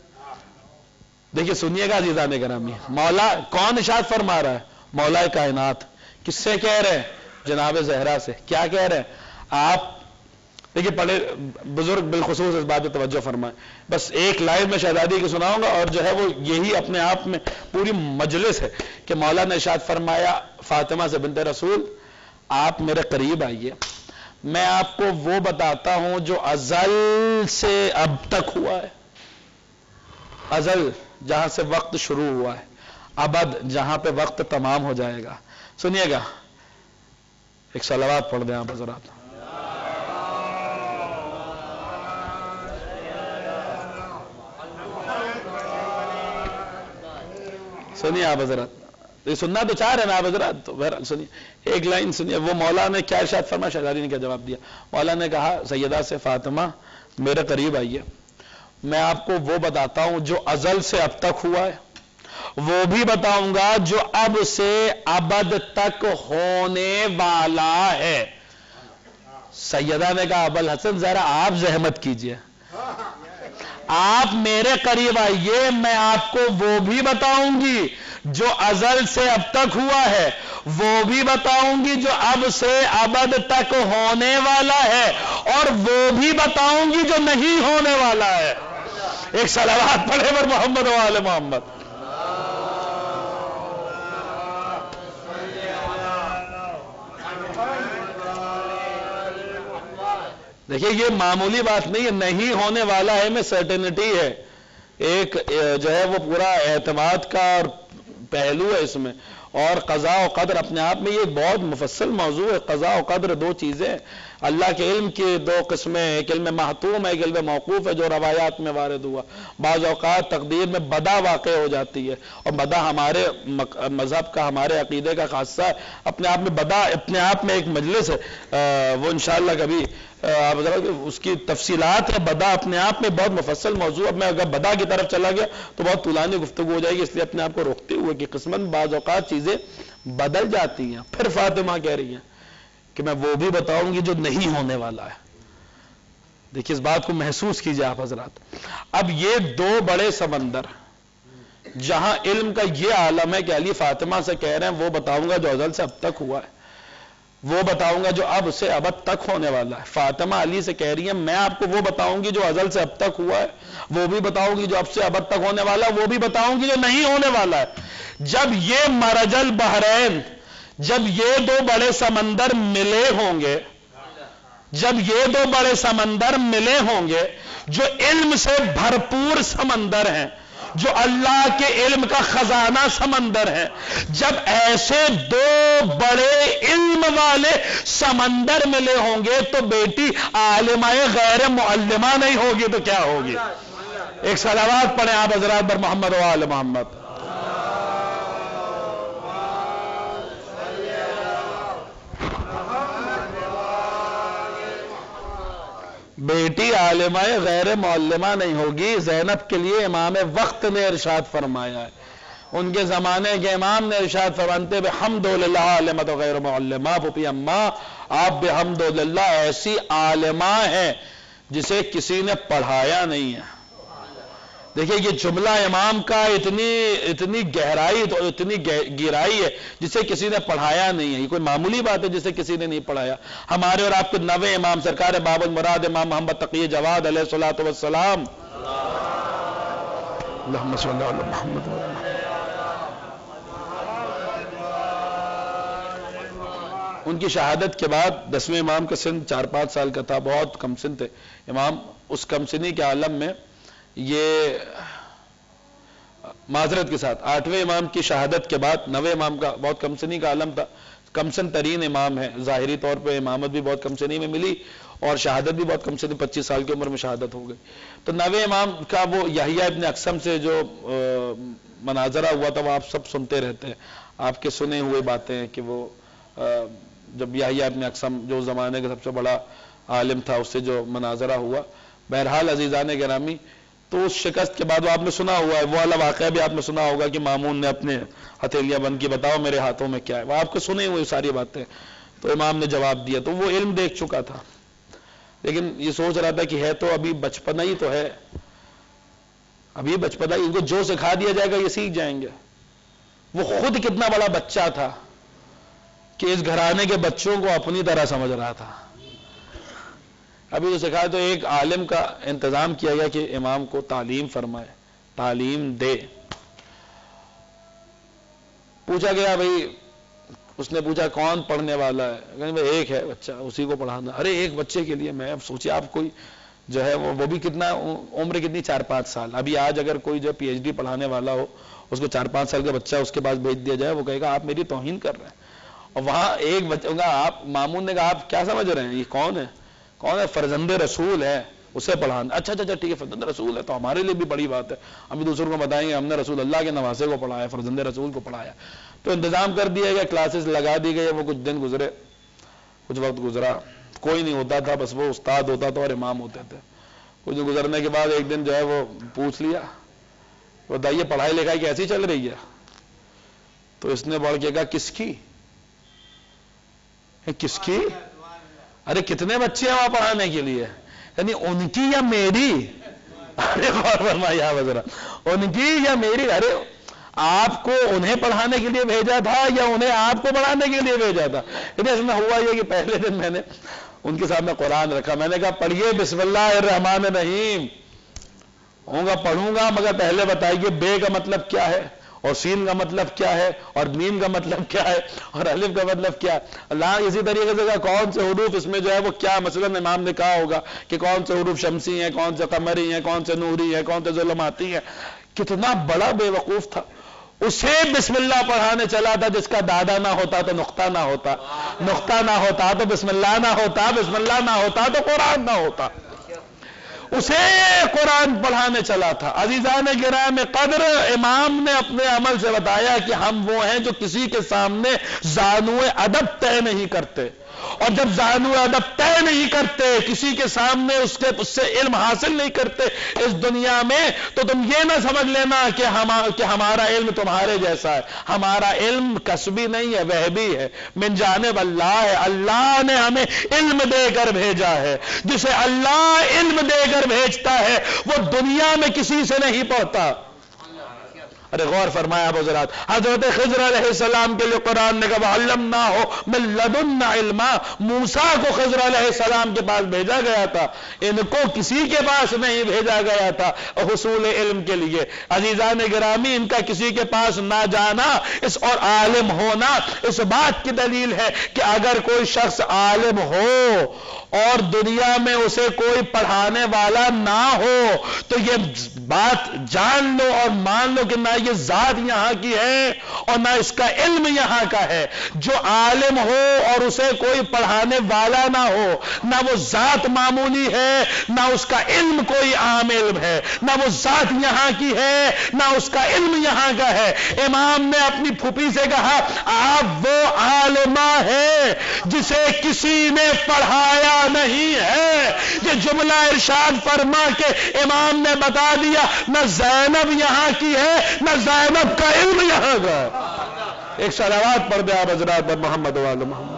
دیکھیے سنیے گا عزیزان گرامی، مولا کون ارشاد فرما رہا ہے؟ مولا کائنات۔ کس سے کہہ رہے ہیں؟ جناب زہرا سے۔ کیا کہہ رہے ہیں؟ آپ دیکھیے پڑھے بزرگ بالخصوص اس بات پہ توجہ فرمائیں، بس ایک لائن میں شہزادی کی سناؤں گا اور جو ہے وہ یہی اپنے آپ میں پوری مجلس ہے کہ مولا نے ارشاد فرمایا فاطمہ سے بنت رسول آپ میرے قریب آئیے، میں آپ کو وہ بتاتا ہوں جو ازل سے اب تک ہوا ہے۔ ازل جہاں سے وقت شروع ہوا ہے، ابد جہاں پہ وقت تمام ہو جائے گا۔ سنیے گا، ایک صلوات پڑھ دیں آپ حضرات۔ سنیے آپ حضرات، یہ سننا تو چاہ رہے ہیں آپ حضرات، تو بہرحال سنیے ایک لائن سنیے۔ وہ مولا نے کیا ارشاد فرمایا، شہزادی نے کیا جواب دیا؟ مولا نے کہا سیدہ سے فاطمہ میرے قریب آئیے، میں آپ کو وہ بتاتا ہوں جو ازل سے اب تک ہوا ہے، وہ بھی بتاؤں گا جو اب سے ابد تک ہونے والا ہے۔ سیدہ نے کہا ابوالحسن ذرا آپ زحمت کیجئے، آپ میرے قریب آئیے، میں آپ کو وہ بھی بتاؤں گی جو ازل سے اب تک ہوا ہے، وہ بھی بتاؤں گی جو اب سے ابد تک ہونے والا ہے، اور وہ بھی بتاؤں گی جو نہیں ہونے والا ہے۔ ایک صلوات پڑھے پر محمد و آل محمد۔ دیکھیے یہ معمولی بات نہیں ہے، نہیں ہونے والا ہے میں سرٹینٹی ہے، ایک جو ہے وہ پورا اعتماد کا اور پہلو ہے اس میں، اور قضاء و قدر اپنے آپ میں یہ بہت مفصل موضوع ہے۔ قضاء و قدر دو چیزیں، اللہ کے علم کی دو قسمیں، ایک علم محتوم ہے، ایک علم موقوف ہے جو روایات میں وارد ہوا۔ بعض اوقات تقدیر میں بدا واقع ہو جاتی ہے، اور بدا ہمارے مذہب کا، ہمارے عقیدے کا خاصہ ہے، اپنے آپ میں بدا اپنے آپ میں ایک مجلس ہے، وہ انشاءاللہ کبھی آپ اس کی تفصیلات ہے۔ بدا اپنے آپ میں بہت مفصل موضوع، اب میں اگر بدا کی طرف چلا گیا تو بہت طولانی گفتگو ہو جائے گی، اس لیے اپنے آپ کو روکتے ہوئے کہ قسمت بعض اوقات چیزیں بدل جاتی ہیں۔ پھر فاطمہ کہہ رہی ہیں کہ میں وہ بھی بتاؤں گی جو نہیں ہونے والا ہے۔ دیکھیے اس بات کو محسوس کیجئے آپ حضرات، اب یہ دو بڑے سمندر جہاں علم کا یہ عالم ہے کہ علی فاطمہ سے کہہ رہے ہیں وہ بتاؤں گا جو ازل سے اب تک ہوا ہے، وہ بتاؤں گا جو اب سے ابد تک ہونے والا ہے۔ فاطمہ علی سے کہہ رہی ہیں میں آپ کو وہ بتاؤں گی جو ازل سے اب تک ہوا ہے، وہ بھی بتاؤں گی جو اب سے ابد تک ہونے والا ہے، وہ بھی بتاؤں گی جو نہیں ہونے والا ہے۔ جب یہ مرج البحرین، جب یہ دو بڑے سمندر ملے ہوں گے، جب یہ دو بڑے سمندر ملے ہوں گے جو علم سے بھرپور سمندر ہیں، جو اللہ کے علم کا خزانہ سمندر ہے، جب ایسے دو بڑے علم والے سمندر ملے ہوں گے تو بیٹی عالمہ غیر معلمہ نہیں ہوگی تو کیا ہوگی؟ ایک صلوات پڑھیں آپ حضرات پر محمد و آل محمد۔ بیٹی عالمہ غیر معلمہ نہیں ہوگی۔ زینب کے لیے امام وقت نے ارشاد فرمایا ہے، ان کے زمانے کے امام نے ارشاد فرماتے بحمدللہ عالمہ غیر معلمہ، پھوپھی اماں آپ بحمدللہ ایسی عالمہ ہیں جسے کسی نے پڑھایا نہیں ہے۔ دیکھیں یہ جملہ امام کا اتنی اتنی گہرائی تو اتنی گہرائی ہے جسے کسی نے پڑھایا نہیں ہے، یہ کوئی معمولی بات ہے جسے کسی نے نہیں پڑھایا۔ ہمارے اور آپ کے نوے امام سرکار باب المراد امام محمد تقی جواد علیہ الصلوۃ والسلام، اللہم صلی علی محمد۔ ان کی شہادت کے بعد دسویں امام کا سن چار پانچ سال کا تھا، بہت کم سن تھے امام۔ اس کم سنی کے عالم میں یہ معذرت کے ساتھ آٹھویں امام کی شہادت کے بعد نوے امام کا بہت کم سنی کا عالم تھا، کم سن ترین امام ہے، ظاہری طور پہ امامت بھی بہت کم سنی میں ملی اور شہادت بھی بہت کم سنی، پچیس سال کی عمر میں شہادت ہو گئی۔ تو نوے امام کا وہ یحییٰ ابن اقسم سے جو مناظرہ ہوا تھا وہ آپ سب سنتے رہتے ہیں، آپ کے سنے ہوئے باتیں ہیں کہ وہ جب یحییٰ ابن اقسم جو زمانے کا سب سے بڑا عالم تھا اس سے جو مناظرہ ہوا۔ بہرحال عزیزان گرامی، تو اس شکست کے بعد وہ آپ نے سنا ہوا ہے، وہ والا واقعہ بھی آپ نے سنا ہوگا کہ مامون نے اپنے ہتھیلیاں بند کی، بتاؤ میرے ہاتھوں میں کیا ہے، وہ آپ کو سنے ہوئے ساری باتیں۔ تو امام نے جواب دیا، تو وہ علم دیکھ چکا تھا لیکن یہ سوچ رہا تھا کہ ہے تو ابھی بچپنا ہی تو ہے، ابھی بچپنا ہی، ان کو جو سکھا دیا جائے گا یہ سیکھ جائیں گے۔ وہ خود کتنا بڑا بچہ تھا کہ اس گھرانے کے بچوں کو اپنی طرح سمجھ رہا تھا۔ ابھی جو سکھائے تو ایک عالم کا انتظام کیا گیا کہ امام کو تعلیم فرمائے، تعلیم دے۔ پوچھا گیا بھئی، اس نے پوچھا کون پڑھنے والا ہے؟ کہنے بھئی ایک ہے بچہ، اسی کو پڑھانا۔ ارے ایک بچے کے لیے، میں اب سوچے آپ کوئی جو ہے وہ بھی کتنا عمر کتنی، چار پانچ سال۔ ابھی آج اگر کوئی جو پی ایچ ڈی پڑھانے والا ہو اس کو چار پانچ سال کا بچہ اس کے پاس بھیج دیا جائے، وہ کہے گا آپ میری توہین کر رہے ہیں۔ اور وہاں ایک بچہ گا، آپ مامون نے کہا آپ کیا سمجھ رہے ہیں یہ کون ہے؟ کون ہے؟ فرزند رسول ہے، اسے پڑھانا۔ اچھا اچھا ٹھیک ہے، فرزند رسول ہے تو ہمارے لیے بھی بڑی بات ہے، ہم بھی دوسروں کو بتائیں گے ہم نے رسول اللہ کے نواسے کو پڑھایا، فرزند رسول کو پڑھایا۔ تو انتظام کر دیا گیا، کلاسز لگا دی گئی۔ وہ کچھ دن گزرے، کچھ وقت گزرا، کوئی نہیں ہوتا تھا، بس وہ استاد ہوتا تھا اور امام ہوتے تھے۔ کچھ دن گزرنے کے بعد ایک دن جو ہے وہ پوچھ لیا، بتائیے پڑھائی لکھائی کیسی چل رہی ہے؟ تو اس نے بڑھ کے کہا کس کی؟ کس کی؟ ارے کتنے بچے ہیں وہاں پڑھانے کے لیے؟ یعنی ان کی یا میری؟ ارے غور فرمائیے حضرت، ان کی یا میری؟ ارے آپ کو انہیں پڑھانے کے لیے بھیجا تھا یا انہیں آپ کو پڑھانے کے لیے بھیجا تھا؟ اس میں ہوا یہ کہ پہلے دن میں نے ان کے سامنے قرآن رکھا، میں نے کہا پڑھیے بسم اللہ الرحمن الرحیم، ہوں گا پڑھوں گا مگر پہلے بتائیے بے کا مطلب کیا ہے، اور سین کا مطلب کیا ہے، اور میم کا مطلب کیا ہے، اور الف کا مطلب کیا ہے۔ اللہ اسی طریقے سے کون سے حروف اس میں جو ہے وہ کیا، مثلا امام نے کہا ہوگا کہ کون سے حروف شمسی ہیں، کون سے قمری ہیں، کون سے نوری ہیں، کون سے ظلماتی ہیں۔ کتنا بڑا بے وقوف تھا، اسے بسم اللہ پڑھانے چلا تھا جس کا دادا نہ ہوتا تو نقطہ نہ ہوتا، نقطہ نہ ہوتا تو بسم اللہ نہ ہوتا، بسم اللہ نہ ہوتا تو قرآن نہ ہوتا، اسے قرآن پڑھانے چلا تھا۔ عزیزان گرام قدر، امام نے اپنے عمل سے بتایا کہ ہم وہ ہیں جو کسی کے سامنے زانوئے ادب طے نہیں کرتے، اور جب زانوئے ادب طے نہیں کرتے، کسی کے سامنے اس کے اس سے علم حاصل نہیں کرتے اس دنیا میں، تو تم یہ نہ سمجھ لینا کہ ہم کہ ہمارا علم تمہارے جیسا ہے۔ ہمارا علم کسبی نہیں ہے، وہبی ہے، من جانب اللہ ہے۔ اللہ نے ہمیں علم دے کر بھیجا ہے، جسے اللہ علم دے کر بھیجتا ہے وہ دنیا میں کسی سے نہیں پڑھتا۔ ارے غور فرمایا اب حضرات، حضرت خضر علیہ السلام کے لیے قرآن نے کہا وَعَلَّمْنَاهُ مِن لَّدُنَّا عِلْمًا، موسیٰ کو خضر علیہ السلام کے پاس بھیجا گیا تھا، ان کو کسی کے پاس نہیں بھیجا گیا تھا حصول علم کے لیے۔ عزیزان گرامی، ان کا کسی کے پاس نہ جانا اس اور عالم ہونا اس بات کی دلیل ہے کہ اگر کوئی شخص عالم ہو اور دنیا میں اسے کوئی پڑھانے والا نہ ہو تو یہ بات جان لو اور مان لو کہ نہ یہ ذات یہاں کی ہے اور نہ اس کا علم یہاں کا ہے۔ جو عالم ہو اور اسے کوئی پڑھانے والا نہ ہو، نہ وہ ذات معمولی ہے نہ اس کا علم کوئی عام علم ہے، نہ وہ ذات یہاں کی ہے نہ اس کا علم یہاں کا ہے۔ امام نے اپنی پھوپھی سے کہا آپ وہ عالمہ ہے جسے کسی نے پڑھایا نہیں ہے۔ یہ جملہ ارشاد فرما کے امام نے بتا دیا نہ زینب یہاں کی ہے نہ زینب کا علم یہاں کا ہے۔ ایک صلوات پڑھ دے آپ حضرات پر محمد وآل محمد۔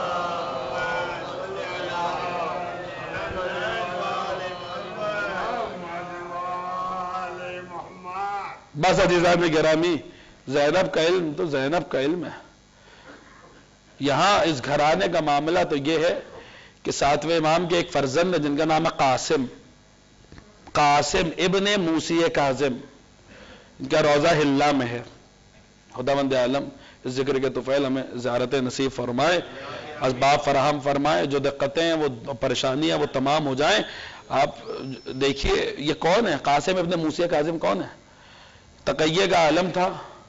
بس عزیزان گرامی، زینب کا علم تو زینب کا علم ہے۔ یہاں اس گھرانے کا معاملہ تو یہ ہے کہ ساتویں امام کے ایک فرزند ہے جن کا نام ہے قاسم، قاسم ابن موسی کاظم، ان کا روضہ ہلا میں ہے۔ خداوند عالم اس ذکر کے طفیل ہمیں زیارت نصیب فرمائے، اسباب فراہم فرمائے، جو دقتیں ہیں وہ پریشانیاں وہ تمام ہو جائیں۔ آپ دیکھیے یہ کون ہے؟ قاسم ابن موسی کاظم کون ہے؟ تقیہ کا عالم تھا۔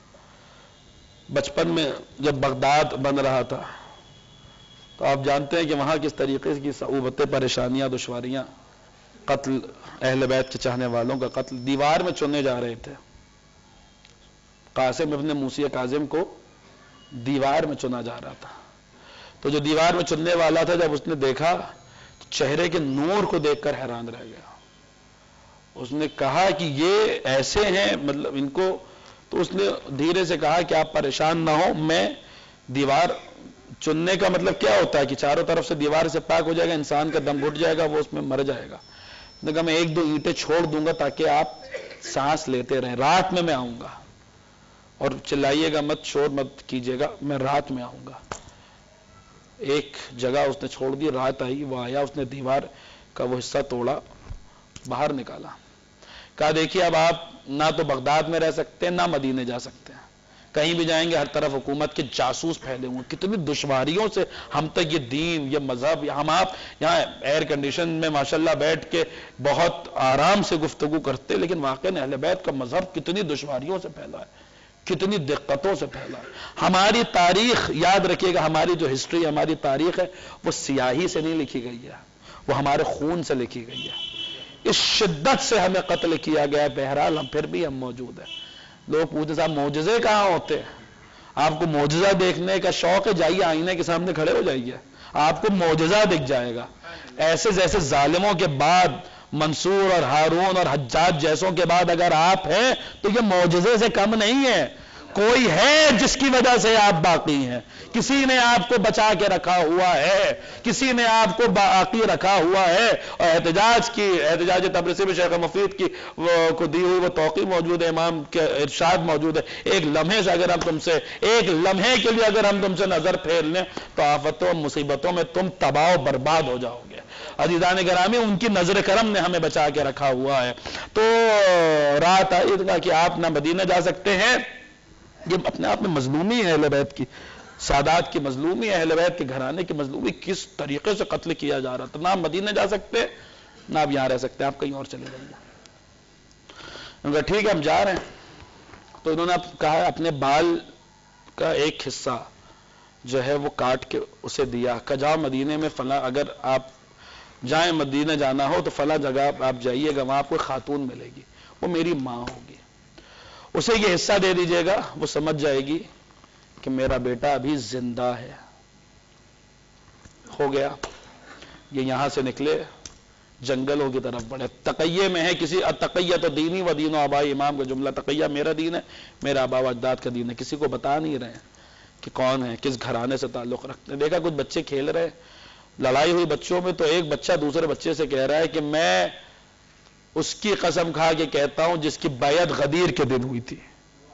بچپن میں جب بغداد بن رہا تھا تو آپ جانتے ہیں کہ وہاں کس طریقے کی صعوبتیں، پریشانیاں، دشواریاں، قتل، اہل بیت کے چاہنے والوں کا قتل، دیوار میں چننے جا رہے تھے۔ قاسم ابن موسی کاظم کو دیوار میں چنا جا رہا تھا، تو جو دیوار میں چننے والا تھا جب اس نے دیکھا تو چہرے کے نور کو دیکھ کر حیران رہ گیا۔ اس نے کہا کہ یہ ایسے ہیں، مطلب ان کو، تو اس نے دھیرے سے کہا کہ آپ پریشان نہ ہو، میں دیوار چننے کا مطلب کیا ہوتا ہے کہ چاروں طرف سے دیوار سے پاک ہو جائے گا، انسان کا دم گھٹ جائے گا، وہ اس میں مر جائے گا۔ اس نے کہا میں ایک دو اینٹیں چھوڑ دوں گا تاکہ آپ سانس لیتے رہیں، رات میں میں آؤں گا، اور چلائیے گا مت، شور مت کیجیے گا، میں رات میں آؤں گا۔ ایک جگہ اس نے چھوڑ دی، رات آئی، وہ آیا، اس نے دیوار کا وہ حصہ توڑا، باہر نکالا، کہا دیکھیے اب آپ نہ تو بغداد میں رہ سکتے نہ مدینے جا سکتے ہیں، کہیں بھی جائیں گے ہر طرف حکومت کے جاسوس پھیلے ہوئے، کتنی دشواریوں سے ہم تک یہ دین، یہ مذہب، ہم آپ یہاں ایئر کنڈیشن میں ماشاءاللہ بیٹھ کے بہت آرام سے گفتگو کرتے، لیکن واقعی اہل بیت کا مذہب کتنی دشواریوں سے پھیلا ہے، کتنی دقتوں سے پھیلا ہے۔ ہماری تاریخ یاد رکھیے گا، ہماری جو ہسٹری، ہماری تاریخ ہے وہ سیاہی سے نہیں لکھی گئی ہے، وہ ہمارے خون سے لکھی گئی ہے۔ اس شدت سے ہمیں قتل کیا گیا ہے، بہرحال ہم پھر بھی ہم موجود ہیں۔ لوگ پوچھتے صاحب معجزے کہاں ہوتے ہیں؟ آپ کو معجزہ دیکھنے کا شوق ہے، جائیے آئینے کے سامنے کھڑے ہو جائیے، آپ کو معجزہ دکھ جائے گا۔ ایسے جیسے ظالموں کے بعد منصور اور ہارون اور حجاج جیسوں کے بعد اگر آپ ہیں تو یہ معجزے سے کم نہیں ہے۔ کوئی ہے جس کی وجہ سے آپ باقی ہیں، کسی نے آپ کو بچا کے رکھا ہوا ہے، کسی نے آپ کو باقی رکھا ہوا ہے۔ اور احتجاج کی احتجاج تبریزی میں شیخ مفید کی کو دی ہوئی وہ توقیع موجود ہے، امام کے ارشاد موجود ہے، ایک لمحے سے اگر ہم تم سے ایک لمحے کے لیے اگر ہم تم سے نظر پھیر لیں تو آفتوں مصیبتوں میں تم تباہ و برباد ہو جاؤ گے۔ عزیزان گرامی، ان کی نظر کرم نے ہمیں بچا کے رکھا ہوا ہے۔ تو رات آئی کہ آپ نہ مدینہ جا سکتے ہیں، یہ اپنے آپ میں مظلومی ہے اہل بیت کی، سادات کی مظلومی ہے، اہل بیت کے گھرانے کی مظلومی، کس طریقے سے قتل کیا جا رہا تھا۔ نہ آپ مدینہ جا سکتے نہ آپ یہاں رہ سکتے، آپ کہیں اور چلے جائیے۔ انہوں نے کہا ٹھیک ہے ہم جا رہے ہیں۔ تو انہوں نے کہا اپنے بال کا ایک حصہ جو ہے وہ کاٹ کے اسے دیا، کہ جاؤ مدینے میں فلاں، اگر آپ جائیں مدینہ جانا ہو تو فلاں جگہ آپ جائیے گا، وہاں آپ کو خاتون ملے گی، وہ میری ماں ہوگی، اسے یہ حصہ دے دیجئے گا، وہ سمجھ جائے گی کہ میرا بیٹا ابھی زندہ ہے۔ ہو گیا، یہ یہاں سے نکلے، جنگلوں کی طرف بڑھے۔ تقیہ میں ہے کسی تقیہ تو دینی و دین و آبائی، امام کا جملہ، تقیہ میرا دین ہے، میرا آبا و اجداد کا دین ہے، کسی کو بتا نہیں رہے کہ کون ہے، کس گھرانے سے تعلق رکھتے ہیں۔ دیکھا کچھ بچے کھیل رہے، لڑائی ہوئی بچوں میں، تو ایک بچہ دوسرے بچے سے کہہ رہا ہے کہ میں اس کی قسم کھا کے کہتا ہوں جس کی بیعت غدیر کے دن ہوئی تھی۔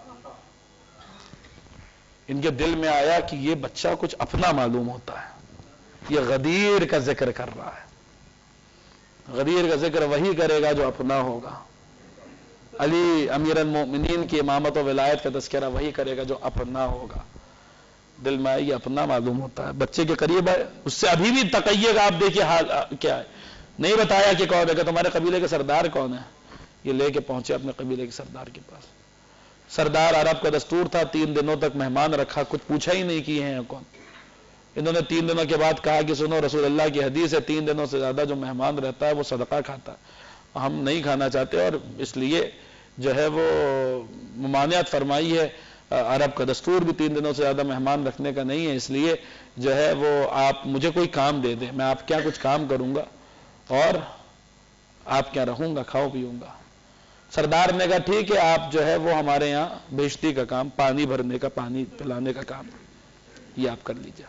ان کے دل میں آیا کہ یہ بچہ کچھ اپنا معلوم ہوتا ہے، یہ غدیر کا ذکر کر رہا ہے، غدیر کا ذکر وہی کرے گا جو اپنا ہوگا، علی امیر المؤمنین کی امامت و ولایت کا تذکرہ وہی کرے گا جو اپنا ہوگا۔ دل میں آئی یہ اپنا معلوم ہوتا ہے، بچے کے قریب آئے، اس سے ابھی بھی تقیے گا، آپ دیکھیے حال کیا ہے، نہیں بتایا کہ کون ہے، کہ تمہارے قبیلے کے سردار کون ہے، یہ لے کے پہنچے اپنے قبیلے کے سردار کے پاس۔ سردار عرب کا دستور تھا تین دنوں تک مہمان رکھا، کچھ پوچھا ہی نہیں کہ یہ ہیں کون۔ انہوں نے تین دنوں کے بعد کہا کہ سنو رسول اللہ کی حدیث ہے، تین دنوں سے زیادہ جو مہمان رہتا ہے وہ صدقہ کھاتا ہے، ہم نہیں کھانا چاہتے، اور اس لیے جو ہے وہ ممانعت فرمائی ہے، عرب کا دستور بھی تین دنوں سے زیادہ مہمان رکھنے کا نہیں ہے، اس لیے جو ہے وہ آپ مجھے کوئی کام دے دیں، میں آپ کیا کچھ کام کروں گا اور آپ کیا رہوں گا، کھاؤ پیوں گا۔ سردار نے کہا ٹھیک ہے، آپ جو ہے وہ ہمارے یہاں بیشتی کا کام، پانی بھرنے کا، پانی پلانے کا کام یہ آپ کر لیجئے۔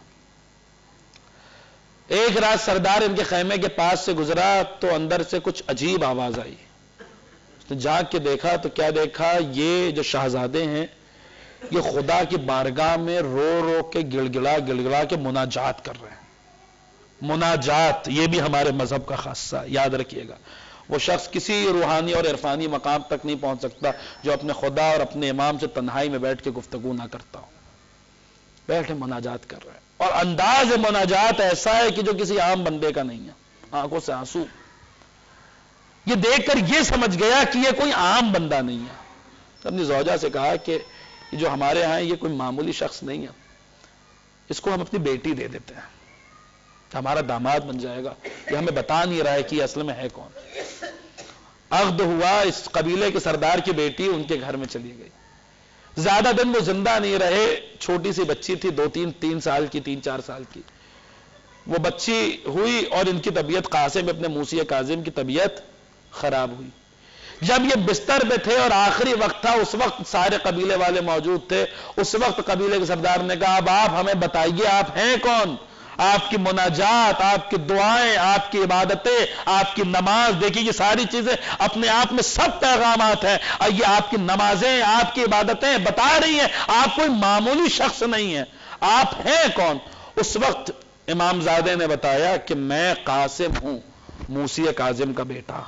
ایک رات سردار ان کے خیمے کے پاس سے گزرا تو اندر سے کچھ عجیب آواز آئی، اس نے جاگ کے دیکھا تو کیا دیکھا، یہ جو شہزادے ہیں یہ خدا کی بارگاہ میں رو رو کے گڑ گڑا گڑ گڑا کے مناجات کر رہے ہیں۔ مناجات یہ بھی ہمارے مذہب کا خاصہ، یاد رکھیے گا۔ وہ شخص کسی روحانی اور عرفانی مقام تک نہیں پہنچ سکتا جو اپنے خدا اور اپنے امام سے تنہائی میں بیٹھ کے گفتگو نہ کرتا ہو۔ بیٹھے مناجات کر رہے ہیں، اور انداز مناجات ایسا ہے کہ جو کسی عام بندے کا نہیں ہے، آنکھوں سے آنسو۔ یہ دیکھ کر یہ سمجھ گیا کہ یہ کوئی عام بندہ نہیں ہے۔ اپنی زوجہ سے کہا کہ جو ہمارے ہاں یہ کوئی معمولی شخص نہیں ہے، اس کو ہم اپنی بیٹی دے دیتے ہیں، ہمارا داماد بن جائے گا، یہ ہمیں بتا نہیں رہا ہے کہ یہ اصل میں ہے کون۔ عقد ہوا، اس قبیلے کے سردار کی بیٹی ان کے گھر میں چلی گئی۔ زیادہ دن وہ زندہ نہیں رہے، چھوٹی سی بچی تھی، دو تین تین سال کی، تین چار سال کی وہ بچی ہوئی، اور ان کی طبیعت، قاسم ابن موسی کاظم کی طبیعت خراب ہوئی۔ جب یہ بستر پہ تھے اور آخری وقت تھا، اس وقت سارے قبیلے والے موجود تھے، اس وقت قبیلے کے سردار نے کہا اب آپ ہمیں بتائیے آپ ہیں کون، آپ کی مناجات، آپ کی دعائیں، آپ کی عبادتیں، آپ کی نماز، دیکھیے یہ ساری چیزیں اپنے آپ میں سب پیغامات ہیں، اور یہ آپ کی نمازیں، آپ کی عبادتیں بتا رہی ہیں آپ کوئی معمولی شخص نہیں ہیں، آپ ہیں کون۔ اس وقت امام زادے نے بتایا کہ میں قاسم ہوں، موسی کاظم کا بیٹا۔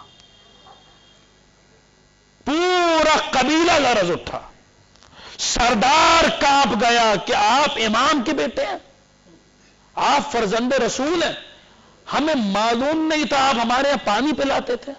پورا قبیلہ لرز اٹھا، سردار کانپ گیا کہ آپ امام کے بیٹے ہیں، آپ فرزند رسول ہیں، ہمیں معلوم نہیں تھا آپ ہمارے یہاں پانی پلاتے تھے،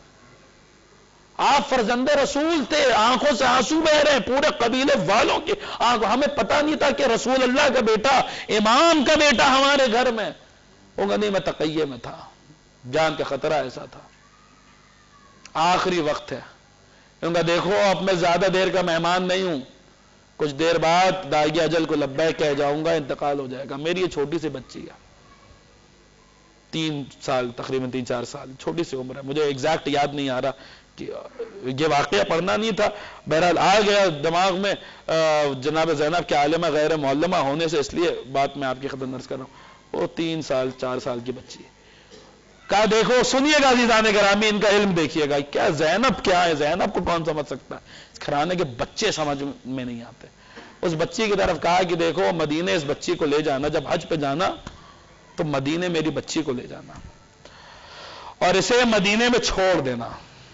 آپ فرزند رسول تھے، آنکھوں سے آنسو بہ رہے ہیں پورے قبیلے والوں کے آنکھوں، ہمیں پتہ نہیں تھا کہ رسول اللہ کا بیٹا، امام کا بیٹا ہمارے گھر میں ہوگا۔ نہیں میں تقیہ میں تھا، جان کا خطرہ ایسا تھا، آخری وقت ہے۔ ان کا دیکھو اب میں زیادہ دیر کا مہمان نہیں ہوں، کچھ دیر بعد داعی اجل کو لبیک کہہ جاؤں گا، انتقال ہو جائے گا۔ میری یہ چھوٹی سی بچی ہے، تین سال تقریباً تین چار سال چھوٹی سی عمر ہے، مجھے ایگزیکٹ یاد نہیں آ رہا یہ واقعہ پڑھنا نہیں تھا، بہرحال آ گیا دماغ میں جناب زینب کے عالمہ غیر معلمہ ہونے سے، اس لیے بات میں آپ کی خدمت عرض کر رہا ہوں۔ وہ تین سال چار سال کی بچی کہا دیکھو سنیے گا عزیزان گرامی، ان کا علم دیکھیے گا، کیا زینب کیا ہے، زینب کو کون سمجھ سکتا ہے، اس گھرانے کے بچے سمجھ میں نہیں آتے۔ اس بچی کی طرف کہا کہ دیکھو مدینے اس بچی کو لے جانا، جب حج پہ جانا تو مدینے میری بچی کو لے جانا اور اسے مدینے میں چھوڑ دینا،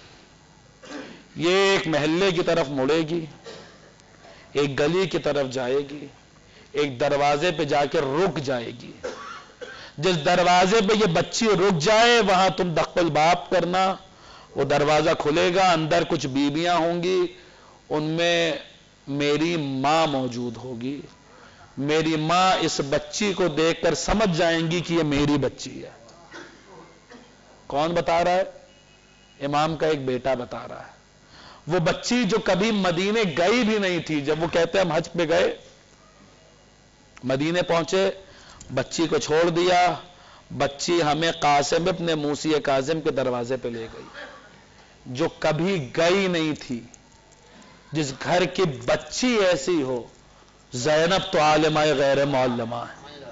یہ ایک محلے کی طرف مڑے گی، ایک گلی کی طرف جائے گی، ایک دروازے پہ جا کے رک جائے گی، جس دروازے پہ یہ بچی رک جائے وہاں تم دق الباب کرنا، وہ دروازہ کھلے گا، اندر کچھ بیویاں ہوں گی، ان میں میری ماں موجود ہوگی، میری ماں اس بچی کو دیکھ کر سمجھ جائیں گی کہ یہ میری بچی ہے۔ کون بتا رہا ہے؟ امام کا ایک بیٹا بتا رہا ہے۔ وہ بچی جو کبھی مدینے گئی بھی نہیں تھی، جب وہ کہتے ہیں ہم حج پہ گئے، مدینے پہنچے، بچی کو چھوڑ دیا، بچی ہمیں قاسم ابن موسی کاظم کے دروازے پہ لے گئی، جو کبھی گئی نہیں تھی۔ جس گھر کی بچی ایسی ہو، زینب تو عالمہ غیر معلمہ ہے،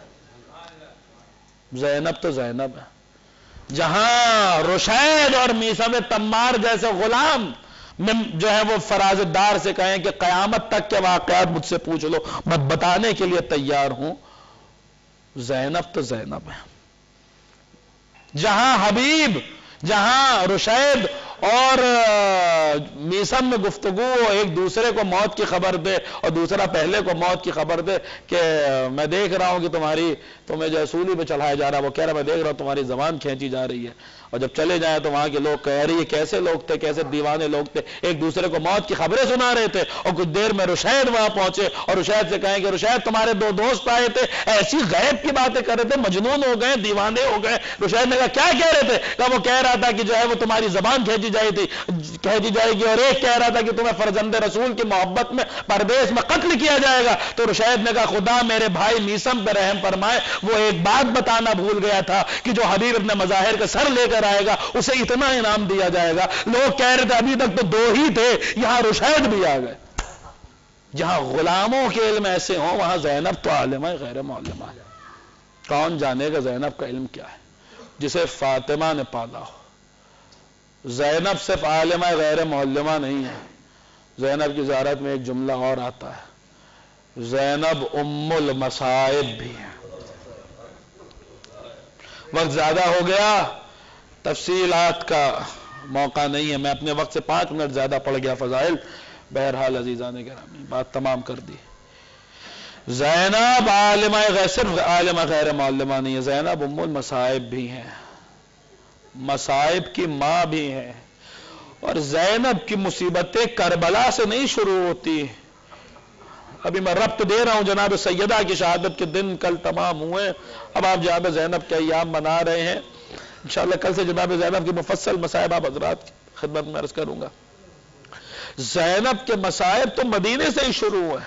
زینب تو زینب ہے۔ جہاں رشید اور میثم تمار جیسے غلام میں جو ہے وہ فراز دار سے کہیں کہ قیامت تک کے واقعات مجھ سے پوچھ لو، میں بتانے کے لیے تیار ہوں، زینب تو زینب ہے۔ جہاں حبیب، جہاں رشید اور میثم میں گفتگو، ایک دوسرے کو موت کی خبر دے اور دوسرا پہلے کو موت کی خبر دے کہ میں دیکھ رہا ہوں کہ تمہاری تمہیں جو سولی پہ چڑھایا جا رہا ہے، وہ کہہ رہا میں دیکھ رہا ہوں تمہاری زبان کھینچی جا رہی ہے، اور جب چلے جائیں تو وہاں کے لوگ کہہ رہی ہے کیسے لوگ تھے، کیسے دیوانے لوگ تھے، ایک دوسرے کو موت کی خبریں سنا رہے تھے، اور کچھ دیر میں رشید وہاں پہنچے اور رشید سے کہیں کہ رشید تمہارے دو دوست آئے تھے، ایسی غیب کی باتیں کر رہے تھے، مجنون ہو گئے، دیوانے ہو گئے۔ رشید نے کہا کیا کہہ رہے تھے؟ کہ وہ کہہ رہا تھا کہ جو ہے وہ تمہاری زبان کھینچی جائی تھی کہہ جائے گی، اور ایک کہہ رہا تھا کہ تمہیں فرزند رسول کی محبت میں پردیس میں قتل کیا جائے گا۔ تو رشید نے کہا خدا میرے بھائی میثم پہ رحم فرمائے، وہ ایک بات بتانا بھول گیا تھا کہ جو حبیب ابن مظاہر کا سر لے کر آئے گا اسے اتنا انعام دیا جائے گا۔ لوگ کہہ رہے تھے ابھی تک تو دو ہی تھے، یہاں رشید بھی آ گئے۔ جہاں غلاموں کے علم ایسے ہوں وہاں زینب تو عالمہ غیر معلمہ ہے۔ کون جانے گا زینب کا علم کیا ہے؟ جسے فاطمہ نے پالا ہو۔ زینب صرف عالمہ غیر معلمہ نہیں ہے، زینب کی زیارت میں ایک جملہ اور آتا ہے، زینب ام المصائب بھی ہے۔ وقت زیادہ ہو گیا، تفصیلات کا موقع نہیں ہے، میں اپنے وقت سے پانچ منٹ زیادہ پڑ گیا فضائل، بہرحال عزیزان گرامی بات تمام کر دی۔ زینب عالمہ غیر صرف عالمہ غیر معلمہ نہیں ہے، زینب ام المصائب بھی ہیں، مصائب کی ماں بھی ہیں، اور زینب کی مصیبتیں کربلا سے نہیں شروع ہوتی۔ ابھی میں ربط دے رہا ہوں، جناب سیدہ کی شہادت کے دن کل تمام ہوئے، اب آپ جناب زینب کے ایام منا رہے ہیں، انشاءاللہ کل سے جناب زینب کی مفصل مصائب آپ حضرات کی خدمت میں عرض کروں گا۔ زینب کے مصائب تو مدینے سے ہی شروع ہوئے۔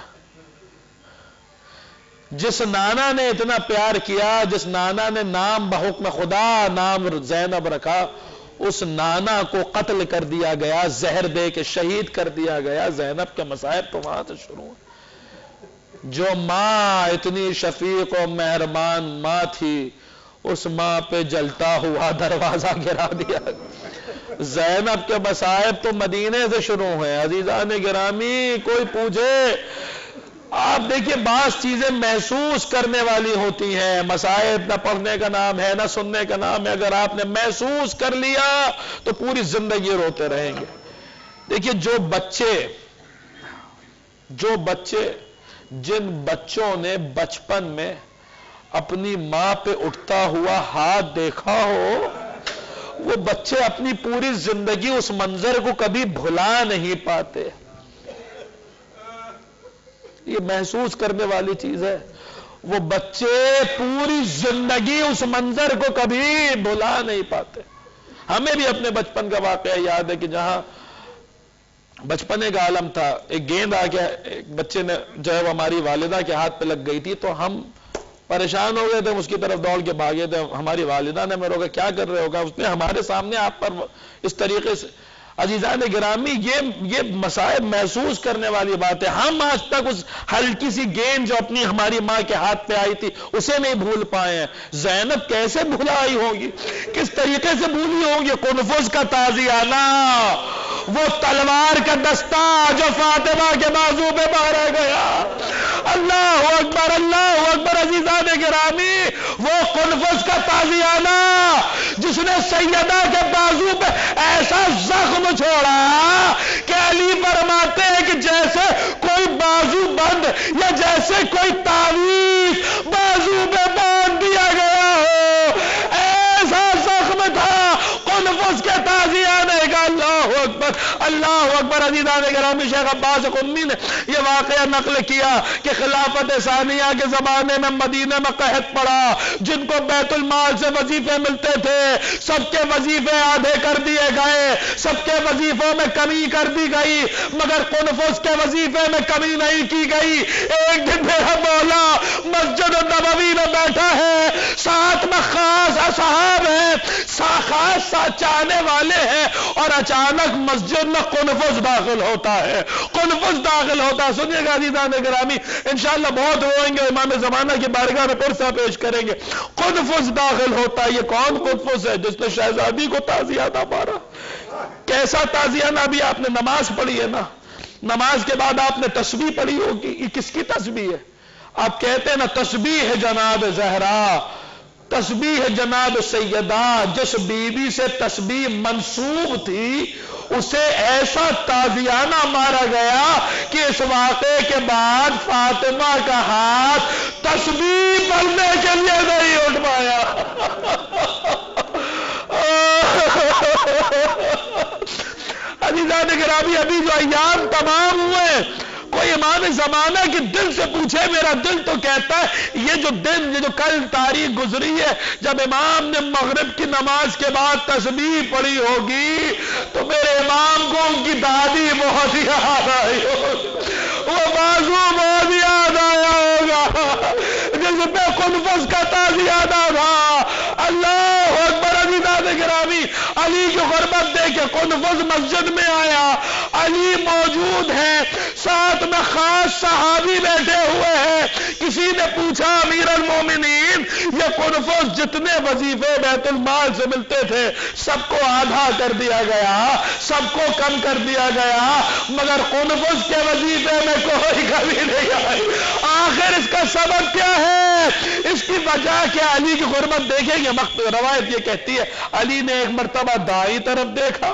جس نانا نے اتنا پیار کیا، جس نانا نے نام بحکم خدا نام زینب رکھا، اس نانا کو قتل کر دیا گیا، زہر دے کے شہید کر دیا گیا۔ زینب کے مصائب تو وہاں سے شروع ہیں۔ جو ماں اتنی شفیق و مہربان ماں تھی، اس ماں پہ جلتا ہوا دروازہ گرا دیا۔ زینب کے مصائب تو مدینے سے شروع ہوئے۔ عزیزان گرامی کوئی پوچھے، آپ دیکھیے بعض چیزیں محسوس کرنے والی ہوتی ہیں، مصائب نہ پڑھنے کا نام ہے نہ سننے کا نام ہے، اگر آپ نے محسوس کر لیا تو پوری زندگی روتے رہیں گے۔ دیکھیے جو بچے جو بچے جن بچوں نے بچپن میں اپنی ماں پہ اٹھتا ہوا ہاتھ دیکھا ہو، وہ بچے اپنی پوری زندگی اس منظر کو کبھی بھلا نہیں پاتے۔ یہ محسوس کرنے والی چیز ہے، وہ بچے پوری زندگی اس منظر کو کبھی بھلا نہیں پاتے۔ ہمیں بھی اپنے بچپن کا واقعہ یاد ہے کہ جہاں بچپنے کا عالم تھا، ایک گیند آ کے ایک بچے نے جو ہے وہ ہماری والدہ کے ہاتھ پہ لگ گئی تھی، تو ہم پریشان ہو گئے تھے، اس کی طرف دوڑ کے بھاگے تھے۔ ہماری والدہ نے میں روکا، کیا کر رہے ہوگا؟ اس نے ہمارے سامنے آپ پر اس طریقے سے عزیزان گرامی یہ یہ مصائب محسوس کرنے والی بات ہے. ہم آج تک اس ہلکی سی گیند جو اپنی ہماری ماں کے ہاتھ پہ آئی تھی اسے نہیں بھول پائے ہیں. زینب کیسے بھلائی ہوگی, کس طریقے سے بھولی ہوگی. قنفذ کا تازیانہ, وہ تلوار کا دستہ جو فاطمہ کے بازو پہ مارا گیا. اللہ اکبر اللہ اکبر. عزیزان گرامی وہ قنفذ کا تازیانہ جس نے سیدہ کے بازو پہ ایسا زخم چھوڑا کہ علی فرماتے ہیں کہ جیسے کوئی بازو بند یا جیسے کوئی تعویذ بازو پہ باندھ دیا گیا ہو, ایسا زخم تھا قنفذ کے تازیانے کا. اللہ اکبر اللہ اکبر. عزیزان گرامی شیخ عباس قمی نے یہ واقعہ نقل کیا کہ خلافت ثانیہ کے زمانے میں مدینے میں قحط پڑا. جن کو بیت المال سے وظیفے ملتے تھے سب کے وظیفے آدھے کر دیے گئے, سب کے وظیفوں میں کمی کر دی گئی, مگر قنفذ کے وظیفے میں کمی نہیں کی گئی. ایک دن میرا مولا مسجد نبوی میں بیٹھا ہے, ساتھ میں خاص اصحاب ہیں, خاص چاہنے والے ہیں, اور اچانک مسجد میں قنفذ داخل ہوتا ہے. قنفذ داخل ہوتا ہے. سنیے گا عزیزان گرامی, انشاءاللہ بہت روئیں گے, امام زمانہ کی بارگاہ میں پرسہ پیش کریں گے. قنفذ داخل ہوتا ہے. یہ کون قنفذ ہے جس نے شہزادی کو تازیانہ مارا؟ کیسا تازیانہ؟ ابھی آپ نے نماز پڑھی ہے نا, نماز کے بعد آپ نے تسبیح پڑھی ہوگی. یہ کس کی تسبیح ہے؟ آپ کہتے ہیں نا تسبیح ہے جناب زہرا, تسبیح ہے جناب سیدہ. جس بیوی سے تسبیح منسوب تھی اسے ایسا تازیانہ مارا گیا کہ اس واقعے کے بعد فاطمہ کا ہاتھ تسبیح پڑھنے کے لیے نہیں اٹھ پایا. عزیزان گرامی ابھی جو ایام تمام ہوئے, کوئی امام زمانہ کی دل سے پوچھے, میرا دل تو کہتا ہے یہ جو دن یہ جو کل تاریخ گزری ہے جب امام نے مغرب کی نماز کے بعد تسبیح پڑھی ہوگی تو میرے امام کو ان کی دادی بہت یاد آئی ہوگی, وہ بازو بہت یاد آیا ہوگا جس پہ قنفذ کا تازیانہ تھا. اللہ اکبر. عزیزان گرامی علی کی غربت دیکھ کے قنفذ مسجد میں آیا, علی موجود ہے, ساتھ میں خاص صحابی بیٹھے ہوئے ہیں. کسی نے پوچھا امیر المومنین یہ قنفذ جتنے وظیفے بیت المال سے ملتے تھے سب کو آدھا کر دیا گیا, سب کو کم کر دیا گیا, مگر قنفذ کے وظیفے میں کوئی کمی نہیں آئی. آخر اس کا سبب کیا ہے؟ اس کی وجہ کیا؟ علی کی غربت دیکھیں گے. روایت یہ کہتی ہے علی نے ایک مرتبہ دائیں طرف دیکھا,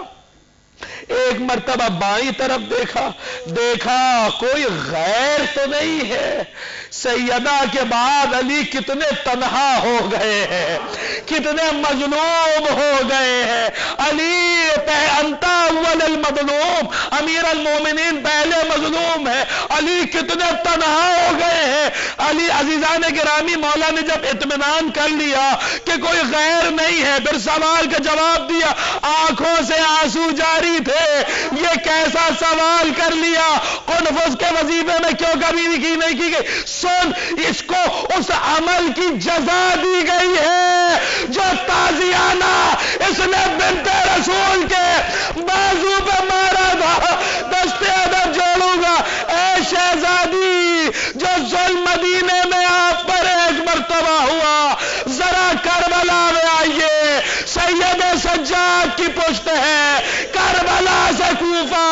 ایک مرتبہ بائیں طرف دیکھا, دیکھا کوئی غیر تو نہیں ہے. سیدہ کے بعد علی کتنے تنہا ہو گئے ہیں, کتنے مظلوم ہو گئے ہیں. علی انتا اول المظلوم, امیر المومنین پہلے مظلوم ہے. علی کتنے تنہا ہو گئے ہیں. علی عزیزان گرامی مولا نے جب اطمینان کر لیا کہ کوئی غیر نہیں ہے, پھر سوال کا جواب دیا, آنکھوں سے آنسو جاری تھے. یہ کیسا سوال کر لیا؟ قنفذ کے وظیفے میں کیوں کمی نہیں کی گئی؟ سن, اس کو اس عمل کی جزا دی گئی ہے جو تازیانہ اس نے بنت رسول کے بازو پہ مارا تھا. دستے ادب جوڑوں گا, اے شہزادی جو ظلم مدینے میں آپ پر ایک مرتبہ ہوا, ذرا کربلا میں آئیے. سید سجاد کی پشت ہے, کربلا سے کوفہ,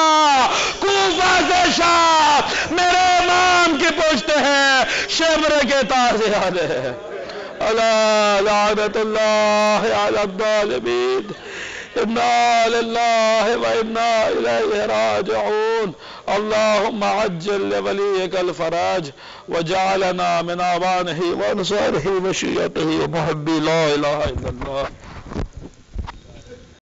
کوفہ سے شام, میرے امام کی پشت ہے, شبر کے تازیانے ہیں. الا لعنت اللہ علی الظالمین, انا للہ و انا الیہ راجعون. اللهم عجل لوليك الفرج وجعلنا من اعوانه وانصاره وشيعته ومحبي لا اله الا الله.